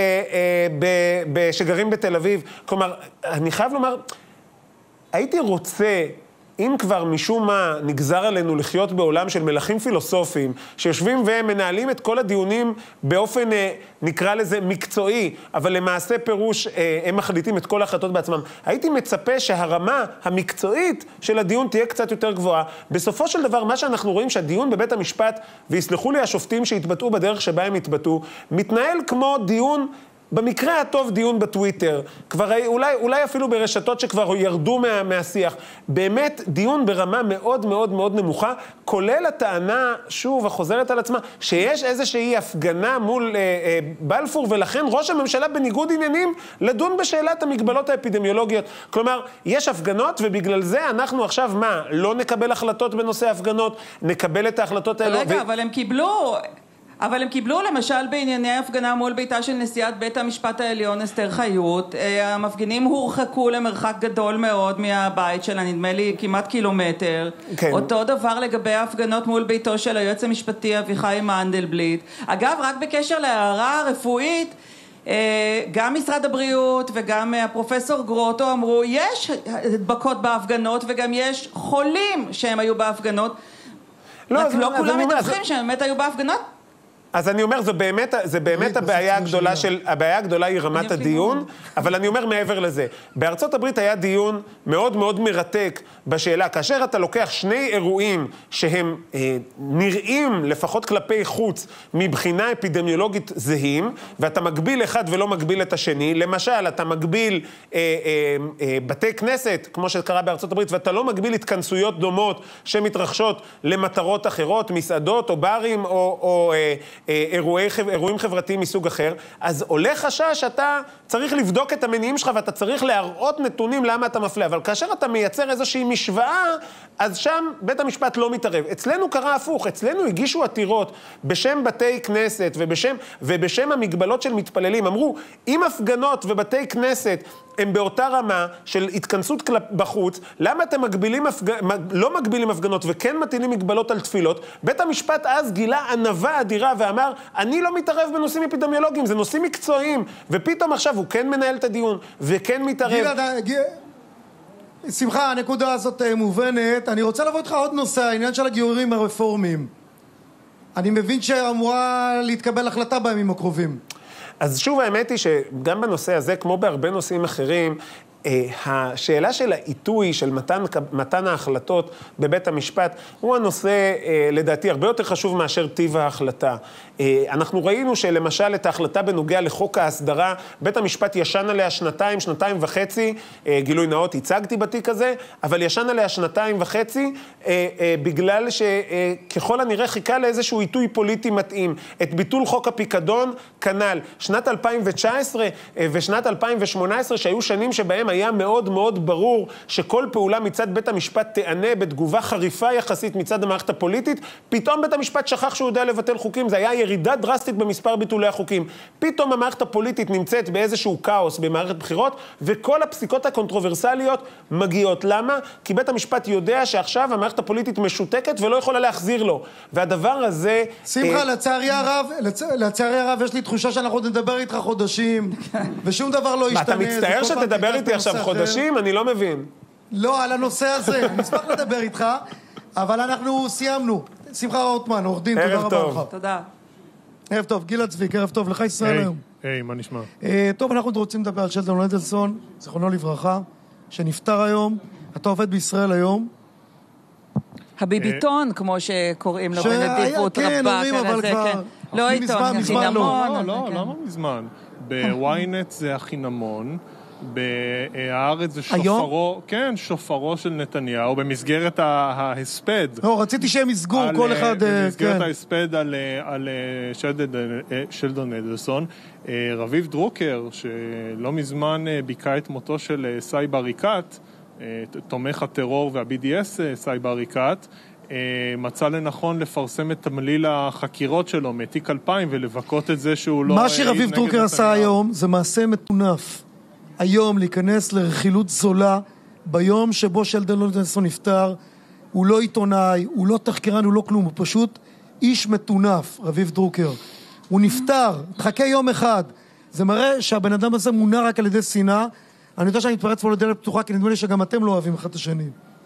Speaker 4: שגרים בתל אביב. כלומר, אני חייב לומר, הייתי רוצה, אם כבר משום מה נגזר עלינו לחיות בעולם של מלכים פילוסופיים, שיושבים ומנהלים את כל הדיונים באופן, נקרא לזה, מקצועי, אבל למעשה פירוש, הם מחליטים את כל ההחלטות בעצמם. הייתי מצפה שהרמה המקצועית של הדיון תהיה קצת יותר גבוהה. בסופו של דבר, מה שאנחנו רואים שהדיון בבית המשפט, ויסלחו לי השופטים שהתבטאו בדרך שבה הם התבטאו, מתנהל כמו דיון, במקרה הטוב דיון בטוויטר, כבר אולי אפילו ברשתות שכבר ירדו מהשיח, באמת דיון ברמה מאוד מאוד מאוד נמוכה, כולל הטענה, שוב, החוזרת על עצמה, שיש איזושהי הפגנה מול בלפור, ולכן ראש הממשלה בניגוד עניינים לדון בשאלת המגבלות האפידמיולוגיות. כלומר, יש הפגנות, ובגלל זה אנחנו עכשיו מה? לא נקבל החלטות בנושא הפגנות, נקבל את ההחלטות האלו.
Speaker 2: רגע, אבל הם קיבלו למשל בענייני הפגנה מול ביתה של נשיאת בית המשפט העליון אסתר חיות. המפגינים הורחקו למרחק גדול מאוד מהבית שלה, נדמה לי כמעט קילומטר. כן. אותו דבר לגבי ההפגנות מול ביתו של היועץ המשפטי אביחי מנדלבליט. אגב, רק בקשר להערה הרפואית, גם משרד הבריאות וגם הפרופסור גרוטו אמרו, יש הדבקות בהפגנות וגם יש חולים שהם היו בהפגנות. רק לא כולם מדווחים שהם באמת היו בהפגנות.
Speaker 4: אז אני אומר, זה באמת הבעיה הגדולה היא רמת הדיון, אבל אני אומר מעבר לזה. בארצות הברית היה דיון מאוד מאוד מרתק בשאלה, כאשר אתה לוקח שני אירועים שהם נראים לפחות כלפי חוץ מבחינה אפידמיולוגית זהים, ואתה מגביל אחד ולא מגביל את השני, למשל, אתה מגביל בתי כנסת, כמו שקרה בארצות הברית, ואתה לא מגביל התכנסויות דומות שמתרחשות למטרות אחרות, מסעדות או ברים או אירועים חברתיים מסוג אחר, אז עולה חשש שאתה צריך לבדוק את המניעים שלך, ואתה צריך להראות נתונים למה אתה מפלה. אבל כאשר אתה מייצר איזושהי משוואה, אז שם בית המשפט לא מתערב. אצלנו קרה הפוך, אצלנו הגישו עתירות בשם בתי כנסת ובשם המגבלות של מתפללים. אמרו, אם הפגנות ובתי כנסת הם באותה רמה של התכנסות בחוץ, למה אתם לא מגבילים הפגנות וכן מטילים מגבלות על תפילות? בית המשפט אז גילה ענווה אדירה ואמר, אני לא מתערב בנושאים אפידמיולוגיים, זה נושאים מקצועיים, ופתאום עכשיו הוא כן מנהל את הדיון וכן מתערב.
Speaker 1: שמחה, הנקודה הזאת מובנת. אני רוצה לבוא איתך עוד נושא, העניין של הגיורים הרפורמיים. אני מבין שאמורה להתקבל החלטה בימים הקרובים.
Speaker 4: אז שוב, האמת היא שגם בנושא הזה, כמו בהרבה נושאים אחרים, השאלה של העיתוי, של מתן ההחלטות בבית המשפט, הוא הנושא, לדעתי, הרבה יותר חשוב מאשר טיב ההחלטה. אנחנו ראינו שלמשל את ההחלטה בנוגע לחוק ההסדרה, בית המשפט ישן עליה שנתיים וחצי, גילוי נאות, הצגתי בתיק הזה, אבל ישן עליה 2.5, בגלל שככל הנראה חיכה לאיזשהו עיתוי פוליטי מתאים. את ביטול חוק הפיקדון, כנ"ל. שנת 2019 ושנת 2018, שהיו שנים שבהם היה מאוד מאוד ברור שכל פעולה מצד בית המשפט תענה בתגובה חריפה יחסית מצד המערכת הפוליטית, פתאום בית המשפט שכח שהוא יודע לבטל חוקים, זה היה ירידה דרסטית במספר ביטולי החוקים. פתאום המערכת הפוליטית נמצאת באיזשהו כאוס במערכת בחירות, וכל הפסיקות הקונטרוברסליות מגיעות. למה? כי בית המשפט יודע שעכשיו המערכת הפוליטית משותקת ולא יכולה להחזיר לו. והדבר הזה...
Speaker 1: שמחה, לצערי הרב, יש לי תחושה שאנחנו נדבר איתך חודשים, ושום דבר לא ישתנה.
Speaker 4: אתה מצטער שתדבר איתי עכשיו חודשים? אני לא מבין.
Speaker 1: לא, על הנושא הזה. אני אשמח לדבר איתך, אבל אנחנו סיימנו. שמחה רוטמן, עורך דין, תודה רבה לך.
Speaker 2: תודה.
Speaker 1: ערב טוב, גילה צביק, ערב טוב, לך ישראל היום.
Speaker 5: היי, מה נשמע?
Speaker 1: טוב, אנחנו רוצים לדבר על שלדון אדלסון, זכרונו לברכה, שנפטר היום. אתה עובד בישראל היום.
Speaker 2: הביביטון, כמו שקוראים לו בנדיבות רבה.
Speaker 1: כן, אומרים, אבל כבר...
Speaker 2: לא עיתון, החינמון.
Speaker 5: לא, למה מזמן? בוויינט זה החינמון, בהארץ זה שופרו, כן, שופרו של נתניהו, במסגרת ההספד.
Speaker 1: לא, רציתי שהם יסגור כל אחד,
Speaker 5: במסגרת ההספד על שלדון אדלסון. רביב דרוקר, שלא מזמן ביקע את מותו של סאיב עריקאת, תומך הטרור וה-BDS סאיב עריקאת, מצא לנכון לפרסם את תמליל החקירות שלו מתיק 2000 ולבקות את זה שהוא לא...
Speaker 1: מה שרביב דרוקר עשה היום זה מעשה מטונף. היום להיכנס לרכילות זולה ביום שבו שלדון אדלסון נפטר. הוא לא עיתונאי, הוא לא תחקרן, הוא לא כלום, הוא פשוט איש מטונף, רביב דרוקר. הוא נפטר, תחכה יום אחד. זה מראה שהבן אדם הזה מונע רק על ידי שנאה. אני יודע שאני מתפרץ פה לדלת פתוחה, כי נדמה לי שגם אתם לא אוהבים אחד את השני.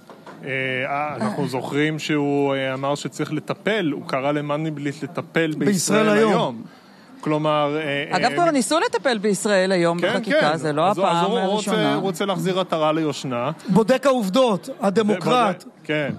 Speaker 5: אנחנו זוכרים שהוא אמר שצריך לטפל, הוא קרא למנדלבליט לטפל בישראל היום. כלומר...
Speaker 2: אגב, כבר ניסו לטפל בישראל היום בחקיקה, זה לא הפעם הראשונה.
Speaker 5: הוא רוצה להחזיר עטרה ליושנה.
Speaker 1: בודק העובדות, הדמוקרט.
Speaker 5: כן.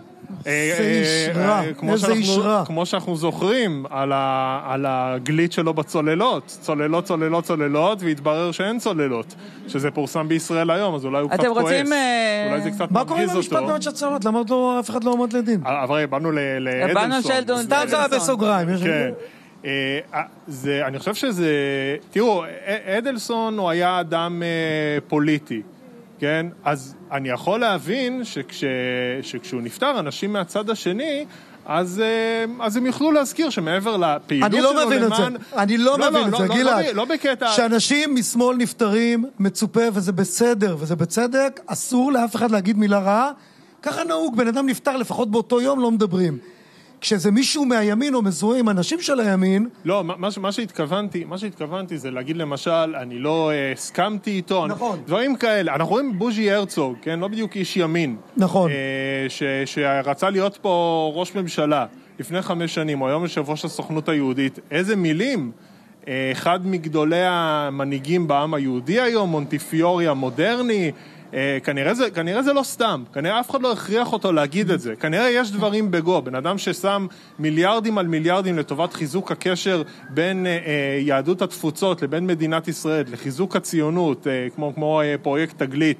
Speaker 1: איזה איש רע.
Speaker 5: כמו שאנחנו זוכרים על הגליט שלו בצוללות, צוללות, והתברר שאין צוללות, שזה פורסם בישראל היום, אז אולי הוא קצת כועס, אולי זה קצת
Speaker 1: מה קורה עם המשפט באמת של צוללות? למה אף אחד לא עומד לדין?
Speaker 5: אבל באנו לאדלסון.
Speaker 1: סתם זה היה בסוגריים.
Speaker 5: כן. אני חושב שזה, תראו, אדלסון הוא היה אדם פוליטי, כן? אז אני יכול להבין שכשהוא נפטר, אנשים מהצד השני, אז הם יוכלו להזכיר שמעבר לפעילות שלו למען...
Speaker 1: אני לא מבין את זה, גלעד.
Speaker 5: לא בקטע...
Speaker 1: שאנשים משמאל נפטרים, מצופה, וזה בסדר, וזה בצדק, אסור לאף אחד להגיד מילה רעה. ככה נהוג, בן אדם נפטר, לפחות באותו יום לא מדברים. כשזה מישהו מהימין או מזוהה עם אנשים של הימין...
Speaker 5: לא, מה שהתכוונתי זה להגיד למשל, אני לא הסכמתי איתו.
Speaker 1: נכון.
Speaker 5: דברים כאלה. אנחנו רואים בוז'י הרצוג, כן? לא בדיוק איש ימין.
Speaker 1: נכון.
Speaker 5: שרצה להיות פה ראש ממשלה לפני 5 שנים, או היום יושב ראש הסוכנות היהודית. איזה מילים? אחד מגדולי המנהיגים בעם היהודי היום, מונטיפיורי המודרני, כנראה זה לא סתם, כנראה אף אחד לא הכריח אותו להגיד את זה, כנראה יש דברים בגו, בן אדם ששם מיליארדים על מיליארדים לטובת חיזוק הקשר בין יהדות התפוצות לבין מדינת ישראל, לחיזוק הציונות, כמו פרויקט תגלית,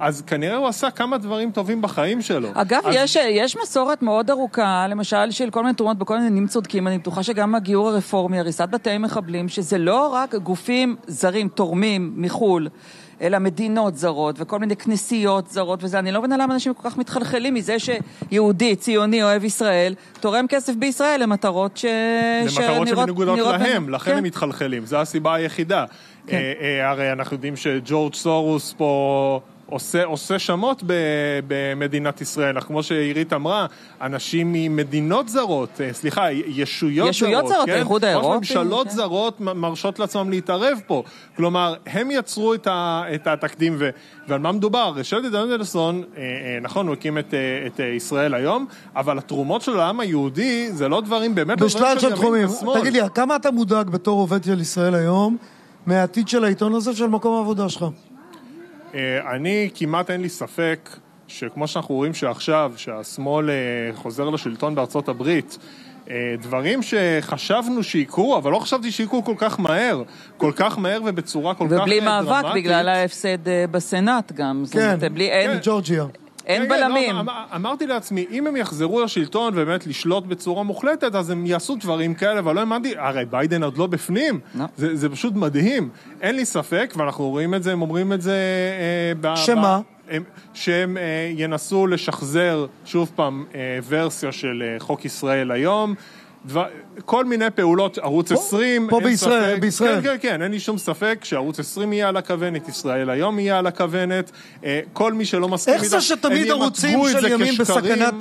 Speaker 5: אז כנראה הוא עשה כמה דברים טובים בחיים שלו.
Speaker 2: אגב, יש מסורת מאוד ארוכה, למשל של כל מיני תרומות בכל מיני עניינים צודקים, אני בטוחה שגם הגיור הרפורמי, הריסת בתי מחבלים, שזה לא רק גופים זרים, תורמים מחול, אלא מדינות זרות וכל מיני כנסיות זרות וזה, אני לא מבינה למה אנשים כל כך מתחלחלים מזה שיהודי, ציוני, אוהב ישראל, תורם כסף בישראל למטרות
Speaker 5: שמנוגדות להם, לכן הם מתחלחלים, זו הסיבה היחידה. הרי אנחנו יודעים שג'ורג' סורוס פה עושה שמות במדינת ישראל, כמו שעירית אמרה, אנשים ממדינות זרות, סליחה, ישויות זרות,
Speaker 2: האיחוד האירופי,
Speaker 5: ממשלות זרות מרשות לעצמם להתערב פה, כלומר, הם יצרו את התקדים, ועל מה מדובר? שלדי דניאלסון, נכון, הוא הקים את ישראל היום, אבל התרומות של העם היהודי, זה לא דברים באמת,
Speaker 1: בשלל של תחומים. תגיד לי, כמה אתה מודאג בתור עובד של ישראל היום, מהעתיד של העיתון הזה של מקום העבודה שלך?
Speaker 5: אני כמעט אין לי ספק שכמו שאנחנו רואים שעכשיו, שהשמאל חוזר לשלטון בארצות הברית, דברים שחשבנו שיקרו, אבל לא חשבתי שיקרו כל כך מהר ובצורה כל כך דרמטית.
Speaker 2: ובלי מאבק בגלל ההפסד בסנאט גם.
Speaker 1: כן, ג'ורג'יה.
Speaker 2: אין בלמים.
Speaker 5: אמרתי לעצמי, אם הם יחזרו לשלטון ובאמת לשלוט בצורה מוחלטת, אז הם יעשו דברים כאלה, אבל לא האמנתי, הרי ביידן עוד לא בפנים, זה פשוט מדהים. אין לי ספק, ואנחנו רואים את זה, הם אומרים את זה...
Speaker 1: שמה?
Speaker 5: שהם ינסו לשחזר שוב פעם ורסיה של חוק ישראל היום, כל מיני פעולות, ערוץ 20,
Speaker 1: פה בישראל.
Speaker 5: כן, אין לי שום ספק שערוץ 20 יהיה על הכוונת, ישראל היום יהיה על הכוונת, כל מי שלא מסכים
Speaker 1: איך זה שתמיד ערוצים של ימין בסכנת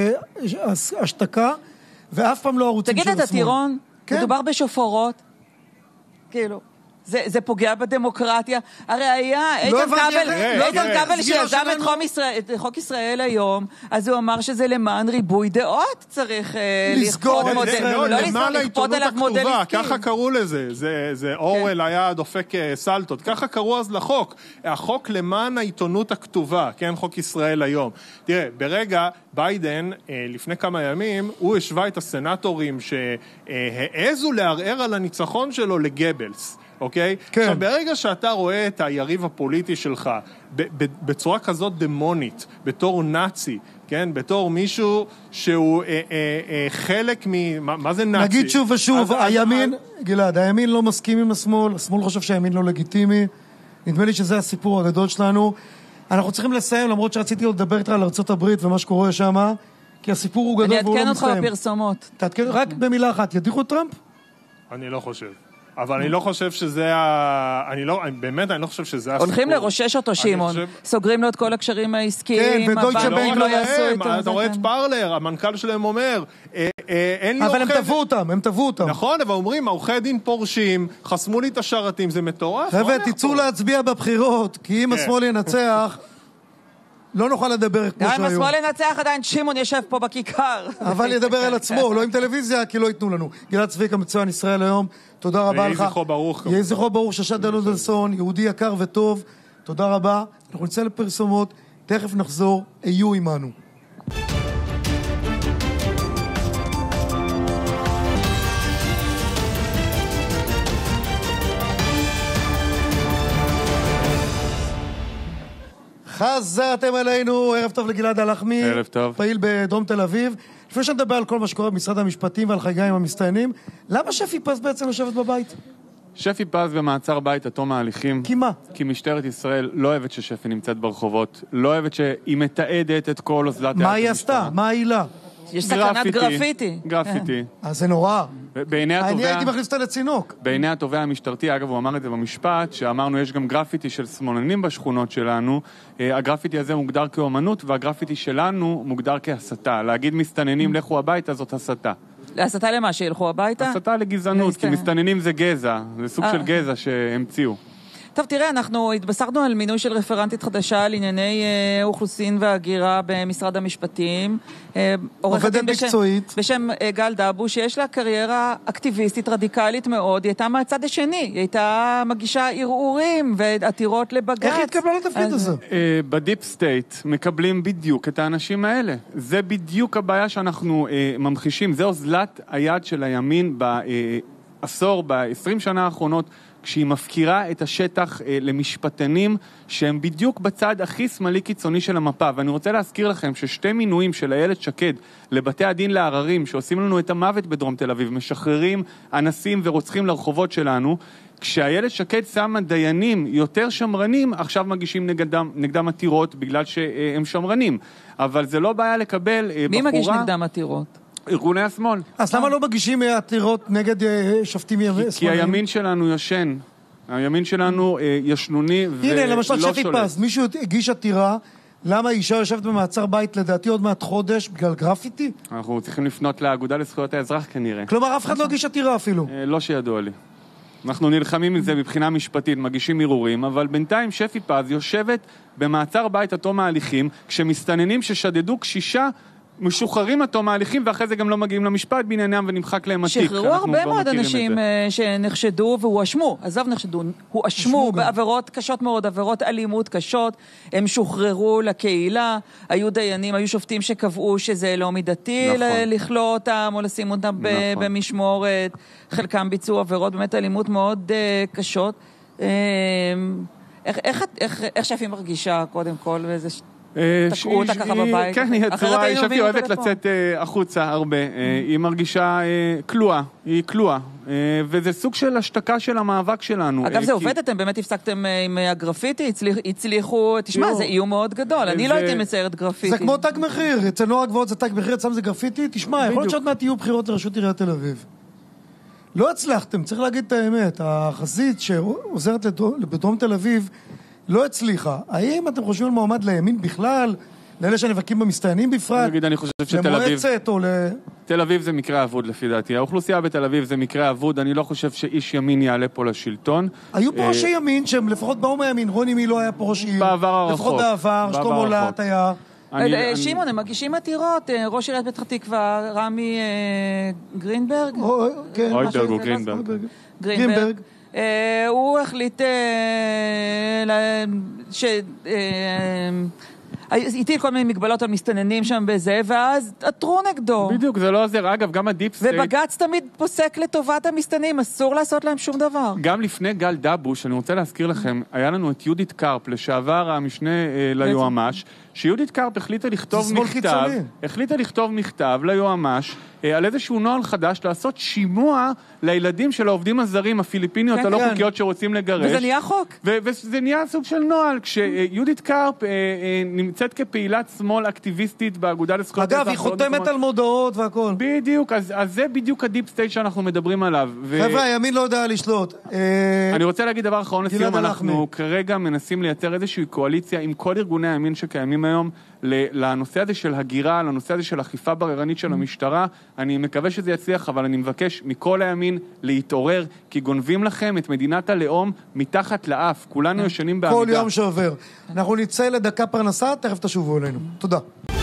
Speaker 1: השתקה, ואף פעם לא ערוצים של השמאל?
Speaker 2: תגיד את הטירון, מדובר בשופרות, כאילו... זה פוגע בדמוקרטיה. הרי היה איתן כבל שיזם את חוק ישראל היום, אז הוא אמר שזה למען ריבוי דעות צריך
Speaker 1: לזכור
Speaker 2: לכפות עליו מודל עסקי.
Speaker 5: ככה קראו לזה, זה אורוול היה דופק סלטות, ככה קראו אז לחוק, החוק למען העיתונות הכתובה, כן, חוק ישראל היום. תראה, ברגע ביידן, לפני כמה ימים, הוא השווה את הסנטורים שהעזו לערער על הניצחון שלו לגבלס. אוקיי?
Speaker 1: כן.
Speaker 5: עכשיו, ברגע שאתה רואה את היריב הפוליטי שלך בצורה כזאת דמונית, בתור נאצי, כן? בתור מישהו שהוא חלק מה זה נאצי?
Speaker 1: נגיד שוב ושוב, הימין, גלעד, הימין לא מסכים עם השמאל, השמאל חושב שהימין לא לגיטימי, נדמה לי שזה הסיפור הגדול שלנו. אנחנו צריכים לסיים, למרות שרציתי לדבר איתך על ארצות הברית ומה שקורה שם, כי הסיפור הוא גדול והוא לא מסיים.
Speaker 2: אני אעדכן אותך בפרסומות.
Speaker 1: תעדכן, רק במילה אחת, ידיחו את טראמפ?
Speaker 5: אני לא חושב. אבל אני לא חושב שזה באמת, אני לא חושב שזה הסיפור.
Speaker 2: הולכים לרושש אותו, שמעון. סוגרים לו את כל הקשרים העסקיים.
Speaker 1: כן, ודויטשה בנק לא יעשו את...
Speaker 5: אתה רואה את פרלר, המנכ"ל שלהם אומר, אין לי
Speaker 1: אבל הם תבעו אותם.
Speaker 5: נכון, אבל אומרים, עורכי דין פורשים, חסמו לי את השרתים, זה מטורף.
Speaker 1: חבר'ה, תצאו להצביע בבחירות, כי אם השמאל ינצח... לא נוכל לדבר כמו שהיום.
Speaker 2: גם אם השמאל ינצח עדיין, שמעון יושב פה בכיכר.
Speaker 1: אבל ידבר על עצמו, לא עם טלוויזיה, כי לא ייתנו לנו. גלעד צביקה, מצוין ישראל היום, תודה רבה לך.
Speaker 5: יהי זכרו ברוך.
Speaker 1: יהי זכרו ברוך, ששת דניאלסון, יהודי יקר וטוב, תודה רבה. אנחנו נצא לפרסומות, תכף נחזור, היו עמנו. חזרתם אלינו, ערב טוב לגלעד הלחמי,
Speaker 6: ערב טוב.
Speaker 1: פעיל בדרום תל אביב. לפני שנדבר על כל מה שקורה במשרד המשפטים ועל חגיגה עם המסתננים, למה שפי פז בעצם יושבת בבית?
Speaker 6: שפי פז במעצר בית עד תום ההליכים.
Speaker 1: כי מה?
Speaker 6: כי משטרת ישראל לא אוהבת ששפי נמצאת ברחובות, לא אוהבת שהיא מתעדת את כל אוזלת
Speaker 1: מה היא עשתה? מה העילה?
Speaker 2: יש סכנת גרפיטי.
Speaker 6: גרפיטי.
Speaker 1: אז זה נורא.
Speaker 6: בעיני התובע...
Speaker 1: אני הייתי מכניס אותה לצינוק.
Speaker 6: בעיני התובע המשטרתי, אגב, הוא אמר את זה במשפט, שאמרנו, יש גם גרפיטי של שמאלנים בשכונות שלנו. הגרפיטי הזה מוגדר כאומנות, והגרפיטי שלנו מוגדר כהסתה. להגיד מסתננים לכו הביתה, זאת הסתה.
Speaker 2: להסתה למה? שילכו הביתה?
Speaker 6: הסתה לגזענות, כי מסתננים זה גזע. זה סוג של גזע שהמציאו.
Speaker 2: טוב, תראה, אנחנו התבשרנו על מינוי של רפרנטית חדשה על ענייני אוכלוסין והגירה במשרד המשפטים.
Speaker 1: עובדת מקצועית.
Speaker 2: בשם גל דאבו, שיש לה קריירה אקטיביסטית רדיקלית מאוד. היא הייתה מהצד השני, היא הייתה מגישה ערעורים ועתירות לבג"ץ.
Speaker 1: איך היא התקבלה לתפקיד הזה?
Speaker 6: בדיפ סטייט מקבלים בדיוק את האנשים האלה. זה בדיוק הבעיה שאנחנו ממחישים. זה אוזלת היד של הימין בעשור, ב-20 שנה האחרונות, כשהיא מפקירה את השטח למשפטנים שהם בדיוק בצד הכי שמאלי קיצוני של המפה. ואני רוצה להזכיר לכם ששתי מינויים של איילת שקד לבתי הדין לעררים, שעושים לנו את המוות בדרום תל אביב, משחררים אנסים ורוצחים לרחובות שלנו, כשאיילת שקד שמה דיינים יותר שמרנים, עכשיו מגישים נגדם עתירות בגלל שהם שמרנים. אבל זה לא בעיה לקבל בחורה...
Speaker 2: מי מגיש נגדם עתירות?
Speaker 6: ארגוני השמאל.
Speaker 1: אז למה לא מגישים עתירות נגד שופטים שמאליים?
Speaker 6: כי הימין שלנו ישן. הימין שלנו ישנוני ולא שולט.
Speaker 1: הנה, למשל שפי פז, מישהו הגיש עתירה, למה אישה יושבת במעצר בית לדעתי עוד מעט חודש בגלל גרפיטי?
Speaker 6: אנחנו צריכים לפנות לאגודה לזכויות האזרח כנראה.
Speaker 1: כלומר, אף אחד לא הגיש עתירה אפילו.
Speaker 6: לא שידוע לי. אנחנו נלחמים עם זה מבחינה משפטית, מגישים ערעורים, אבל בינתיים שפי פז יושבת במעצר בית עד תום ההליכים, כשמסתננים ששדדו קשישה משוחררים עד תום ההליכים, ואחרי זה גם לא מגיעים למשפט בעניינם ונמחק להם התיק.
Speaker 2: שחררו הרבה מאוד אנשים שנחשדו והואשמו, עזוב נחשדו, הואשמו בעבירות קשות מאוד, עבירות אלימות קשות, הם שוחררו לקהילה, היו דיינים, היו שופטים שקבעו שזה לא מידתי לכלוא אותם או לשים אותם במשמורת, חלקם ביצעו עבירות באמת אלימות מאוד קשות. איך שפי מרגישה קודם כל ואיזה... תקעו אותה ככה בבית.
Speaker 6: כן, שפי אוהבת לצאת החוצה הרבה. היא מרגישה כלואה, היא כלואה. וזה סוג של השתקה של המאבק שלנו.
Speaker 2: אגב, זה עובד, אתם באמת הפסקתם עם הגרפיטי, הצליחו, תשמע, זה איום מאוד גדול, אני לא הייתי מציירת גרפיטי.
Speaker 1: זה כמו תג מחיר, אצל נוער גבוהות זה תג מחיר, אצלם זה גרפיטי, תשמע, יכול להיות שעוד מעט יהיו בחירות לראשות עיריית תל אביב. לא הצלחתם, צריך להגיד את האמת, החזית שעוזרת בדרום תל אביב לא הצליחה. האם אתם חושבים על מועמד לימין בכלל, לאלה שנבקים במסתיינים בפרט, למועצת או
Speaker 6: תל אביב זה מקרה אבוד לפי דעתי. האוכלוסייה בתל אביב זה מקרה אבוד, אני לא חושב שאיש ימין יעלה פה לשלטון.
Speaker 1: היו פה ראשי ימין שהם לפחות באו מהימין, רוני מי לא היה פה ראש עיר.
Speaker 6: בעבר הרחוק.
Speaker 1: לפחות בעבר, שלמה לט היה.
Speaker 2: שמעון, הם מגישים עתירות, ראש עיריית פתח תקווה, רמי גרינברג?
Speaker 6: אויברג או גרינברג.
Speaker 2: גרינברג. הוא החליט הטיל כל מיני מגבלות על מסתננים שם בזה, ואז עתרו נגדו.
Speaker 6: בדיוק, זה לא עוזר. אגב, גם הדיפ סטייט...
Speaker 2: ובג"ץ תמיד פוסק לטובת המסתננים, אסור לעשות להם שום דבר.
Speaker 6: גם לפני גל דבוש, אני רוצה להזכיר לכם, היה לנו את יהודית קרפ, לשעבר המשנה ליועמ"ש, שיהודית קרפ החליטה לכתוב מכתב ליועמ"ש, על איזשהו נוהל חדש, לעשות שימוע לילדים של העובדים הזרים, הפיליפיניות הלא חוקיות שרוצים לגרש.
Speaker 2: וזה נהיה חוק.
Speaker 6: וזה נהיה סוג של נוהל, כשיהודית קרפ נמצאת כפעילת שמאל אקטיביסטית באגודה לזכויות האזרח.
Speaker 1: אגב, היא חותמת על מודעות והכל.
Speaker 6: בדיוק, אז זה בדיוק הדיפ סטייט שאנחנו מדברים עליו.
Speaker 1: חבר'ה, הימין לא יודע לשלוט.
Speaker 6: אני רוצה להגיד דבר אחרון לסיום, אנחנו כרגע מנסים לייצר איזושהי קואליציה עם כל ארגוני הימין שקיימים היום, לנושא הזה של הגירה, לנושא הזה של אכיפה בררנית של המשטרה. אני מקווה שזה יצליח, אבל אני מבקש מכל הימין להתעורר, כי גונבים לכם את מדינת הלאום מתחת לאף. כולנו ישנים בעמידה.
Speaker 1: כל יום שעובר. אנחנו נצא לדקה פרנסה, תכף תשובו אלינו. תודה.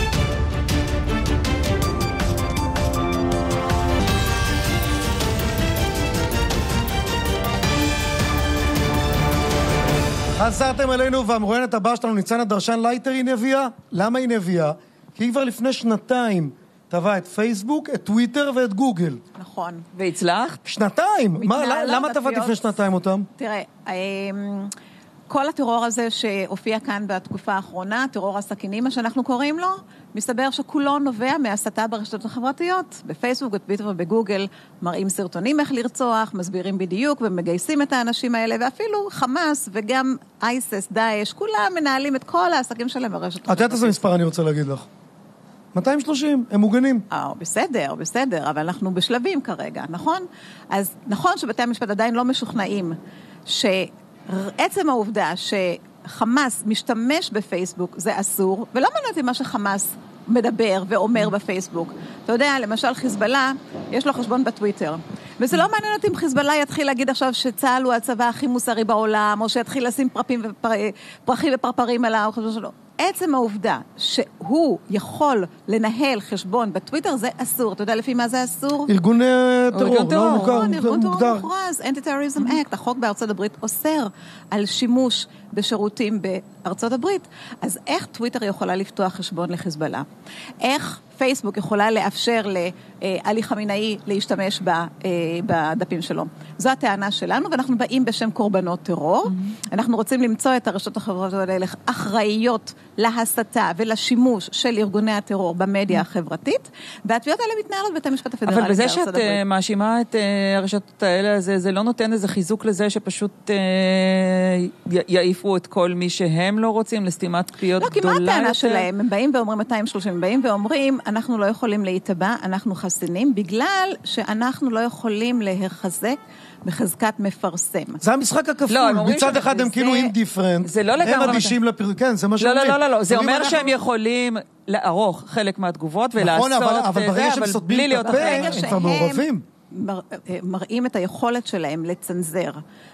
Speaker 1: חזרתם אלינו, והמרואיינת הבאה שלנו, ניצנה דרשן לייטר, היא נביאה. למה היא נביאה? כי היא כבר לפני שנתיים טבעה את פייסבוק, את טוויטר ואת גוגל.
Speaker 7: נכון.
Speaker 2: והצלחת?
Speaker 1: שנתיים? למה טבעת לפני שנתיים אותם?
Speaker 7: תראה, כל הטרור הזה שהופיע כאן בתקופה האחרונה, טרור הסכינים, מה שאנחנו קוראים לו, מסתבר שכולו נובע מהסתה ברשתות החברתיות. בפייסבוק, בטוויטר ובגוגל מראים סרטונים איך לרצוח, מסבירים בדיוק ומגייסים את האנשים האלה, ואפילו חמאס וגם אייסס, דאעש, כולם מנהלים את כל העסקים שלהם ברשתות.
Speaker 1: את יודעת איזה מספר אני רוצה להגיד לך? 230, הם מוגנים.
Speaker 7: בסדר, אבל אנחנו בשלבים כרגע, נכון? אז נכון שבתי המשפט עדיין לא משוכנעים שעצם העובדה שחמאס משתמש בפייסבוק זה אסור, ולא מעניין אותי מה שחמאס מדבר ואומר בפייסבוק. אתה יודע, למשל חיזבאללה, יש לו חשבון בטוויטר, וזה לא מעניין אותי אם חיזבאללה יתחיל להגיד עכשיו שצה"ל הוא הצבא הכי מוסרי בעולם, או שיתחיל לשים פרחים ופרפרים על החשבון שלו. עצם העובדה שהוא יכול לנהל חשבון בטוויטר זה אסור. אתה יודע לפי מה זה אסור?
Speaker 1: ארגון טרור.
Speaker 7: ארגון טרור מוכרז, Anti-Terrorism Act. החוק בארצות הברית אוסר על שימוש בשירותים בארצות הברית. אז איך טוויטר יכולה לפתוח חשבון לחיזבאללה? איך פייסבוק יכולה לאפשר לעלי חמינאי להשתמש בדפים שלו. זו הטענה שלנו, ואנחנו באים בשם קורבנות טרור. אנחנו רוצים למצוא את הרשתות החברתיות האלה אחראיות להסתה ולשימוש של ארגוני הטרור במדיה החברתית, והתביעות האלה מתנהלות בבית המשפט הפדרלי.
Speaker 2: אבל בזה שאת מאשימה את הרשתות האלה, זה לא נותן איזה חיזוק לזה שפשוט יעיפו את כל מי שהם לא רוצים לסתימת פיות גדולה יותר? לא, כי מה הטענה שלהם? הם באים ואומרים 230, הם באים ואומרים, אנחנו לא יכולים להתאבע, אנחנו חסינים, בגלל שאנחנו לא יכולים להחזק בחזקת מפרסם.
Speaker 1: זה המשחק הכפול. מצד אחד הם כאילו אינדיפרנט.
Speaker 2: זה לא לגמרי.
Speaker 1: הם אדישים לפרסום. כן, זה מה שאומרים.
Speaker 2: לא. זה אומר שהם יכולים לערוך חלק מהתגובות ולעשות את זה, אבל בלי להיות אחרים.
Speaker 1: הם כבר מעורבים.
Speaker 7: מראים את היכולת שלהם לצנזר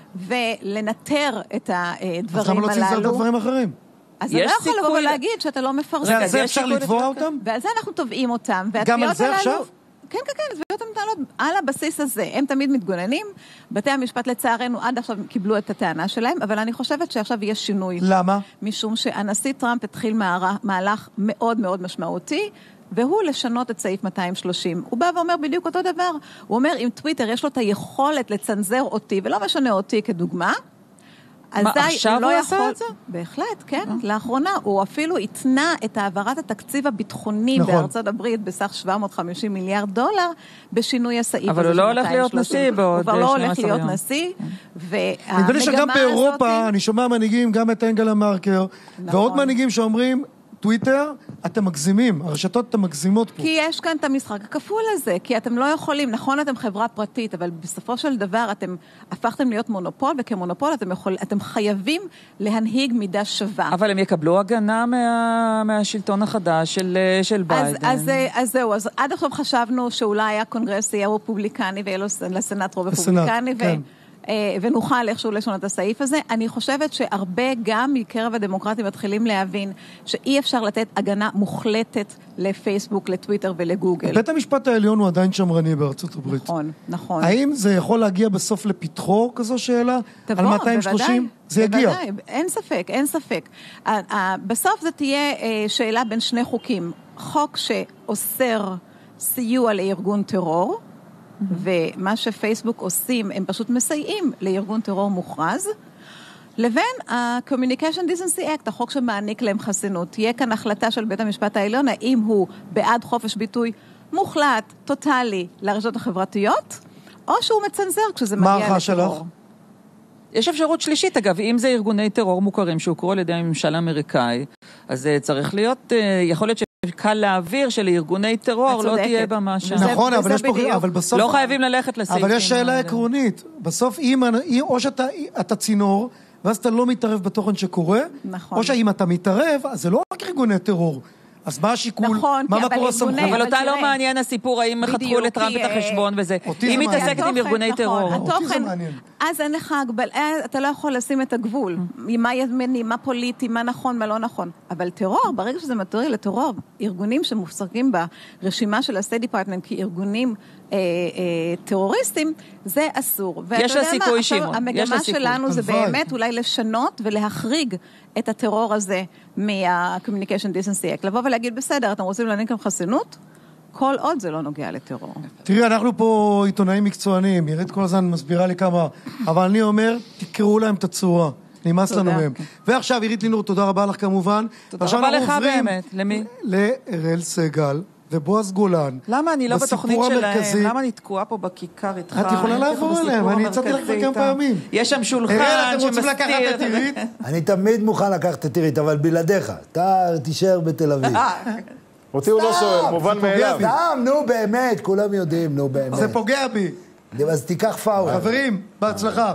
Speaker 7: ולנטר את הדברים הללו.
Speaker 1: אז למה לא צנזר את הדברים האחרים?
Speaker 7: אז אתה לא יכול לבוא ולהגיד שאתה לא מפרסם.
Speaker 1: על זה אפשר לתבוע אותם?
Speaker 7: ועל זה אנחנו תובעים אותם.
Speaker 1: גם על זה עכשיו?
Speaker 7: כן, התביעות המתנהלות על הבסיס הזה. הם תמיד מתגוננים. בתי המשפט לצערנו עד עכשיו קיבלו את הטענה שלהם, אבל אני חושבת שעכשיו יש שינוי.
Speaker 1: למה?
Speaker 7: משום שהנשיא טראמפ התחיל מהלך מאוד מאוד משמעותי, והוא לשנות את סעיף 230. הוא בא ואומר בדיוק אותו דבר. הוא אומר, אם טוויטר יש לו את היכולת לצנזר אותי, ולא משנה אותי כדוגמה,
Speaker 2: מה, עכשיו הוא עשה את זה?
Speaker 7: בהחלט, כן. לאחרונה הוא אפילו התנה את העברת התקציב הביטחוני בארצות הברית בסך 750 מיליארד דולר בשינוי הסעיף.
Speaker 2: אבל הוא לא הולך להיות נשיא בעוד 12 יום. הוא כבר לא הולך להיות
Speaker 7: נשיא.
Speaker 1: נדמה לי שגם באירופה, אני שומע מנהיגים, גם את אנגלה מרקל, ועוד מנהיגים שאומרים, טוויטר, אתם מגזימים, הרשתות אתם מגזימות פה.
Speaker 7: כי יש כאן את המשחק הכפול הזה, כי אתם לא יכולים, נכון אתם חברה פרטית, אבל בסופו של דבר אתם הפכתם להיות מונופול, וכמונופול אתם חייבים להנהיג מידה שווה.
Speaker 2: אבל הם יקבלו הגנה מהשלטון החדש של ביידן.
Speaker 7: אז זהו, אז עד עכשיו חשבנו שאולי הקונגרס יהיה רפובליקני, ויהיה לו לסנאט רוב רפובליקני, ונוכל איכשהו לשנות את הסעיף הזה. אני חושבת שהרבה גם מקרב הדמוקרטים מתחילים להבין שאי אפשר לתת הגנה מוחלטת לפייסבוק, לטוויטר ולגוגל.
Speaker 1: בית המשפט העליון הוא עדיין שמרני בארצות הברית.
Speaker 7: נכון.
Speaker 1: האם זה יכול להגיע בסוף לפתחו כזו שאלה? על 230? זה יגיע.
Speaker 7: בוודאי, אין ספק. בסוף זה תהיה שאלה בין שני חוקים. חוק שאוסר סיוע לארגון טרור, ומה שפייסבוק עושים, הם פשוט מסייעים לארגון טרור מוכרז, לבין ה-Communication Decency Act, החוק שמעניק להם חסינות. תהיה כאן החלטה של בית המשפט העליון, האם הוא בעד חופש ביטוי מוחלט, טוטלי, לרשתות החברתיות, או שהוא מצנזר כשזה מגיע לטרור.
Speaker 1: מה הערכה שלך?
Speaker 2: יש אפשרות שלישית, אגב, אם זה ארגוני טרור מוכרים שהוכרו על ידי הממשל האמריקאי, אז צריך להיות, יכול להיות קל להעביר שלארגוני טרור לא תהיה ממש.
Speaker 1: נכון, אבל בסוף...
Speaker 2: לא חייבים ללכת לסעיפים.
Speaker 1: אבל יש שאלה עקרונית. בסוף, או שאתה צינור, ואז אתה לא מתערב בתוכן שקורה, או שאם אתה מתערב, אז זה לא רק ארגוני טרור. אז מה השיקול?
Speaker 7: נכון,
Speaker 1: מה מקור הסמכות?
Speaker 2: אבל אותה לא מעניין הסיפור, האם חתכו לטראמפ את החשבון וזה. היא מתעסקת עם ארגוני טרור.
Speaker 1: אותי זה מעניין.
Speaker 7: אז אין לך הגבל, אתה לא יכול לשים את הגבול. מה ימני, מה פוליטי, מה נכון, מה לא נכון. אבל טרור, ברגע שזה מטריד לטרור, ארגונים שמוחזקים ברשימה של ה-State Department כארגונים טרוריסטים, זה אסור.
Speaker 2: יש לה סיכוי, שימון.
Speaker 7: המגמה שלנו זה באמת אולי לשנות ולהחריג את הטרור הזה מה-Communication Decency Act. לבוא ולהגיד, בסדר, אתם רוצים להעניק לכם חסינות? כל עוד זה לא נוגע לטרור.
Speaker 1: תראי, אנחנו פה עיתונאים מקצוענים, ירית כל הזמן מסבירה לי כמה, אבל אני אומר, תקראו להם את הצורה. נמאס לנו מהם. ועכשיו, ירית לינור, תודה רבה לך כמובן.
Speaker 2: תודה רבה לך באמת. למי?
Speaker 1: לאראל סגל. ובועז גולן.
Speaker 2: למה אני לא בתוכנית שלהם? למה אני תקועה פה בכיכר איתך?
Speaker 1: את יכולה לעבור עליהם, אני יצאתי לך כמה פעמים.
Speaker 2: יש שם שולחן
Speaker 1: אתם רוצים לקחת את עירית?
Speaker 8: אני תמיד מוכן לקחת את עירית, אבל בלעדיך. אתה תישאר בתל אביב.
Speaker 4: אותי הוא לא שואל, מובן מאליו.
Speaker 8: סתם, נו באמת, כולם יודעים, נו באמת.
Speaker 1: זה פוגע בי.
Speaker 8: אז תיקח פאול.
Speaker 1: חברים, בהצלחה.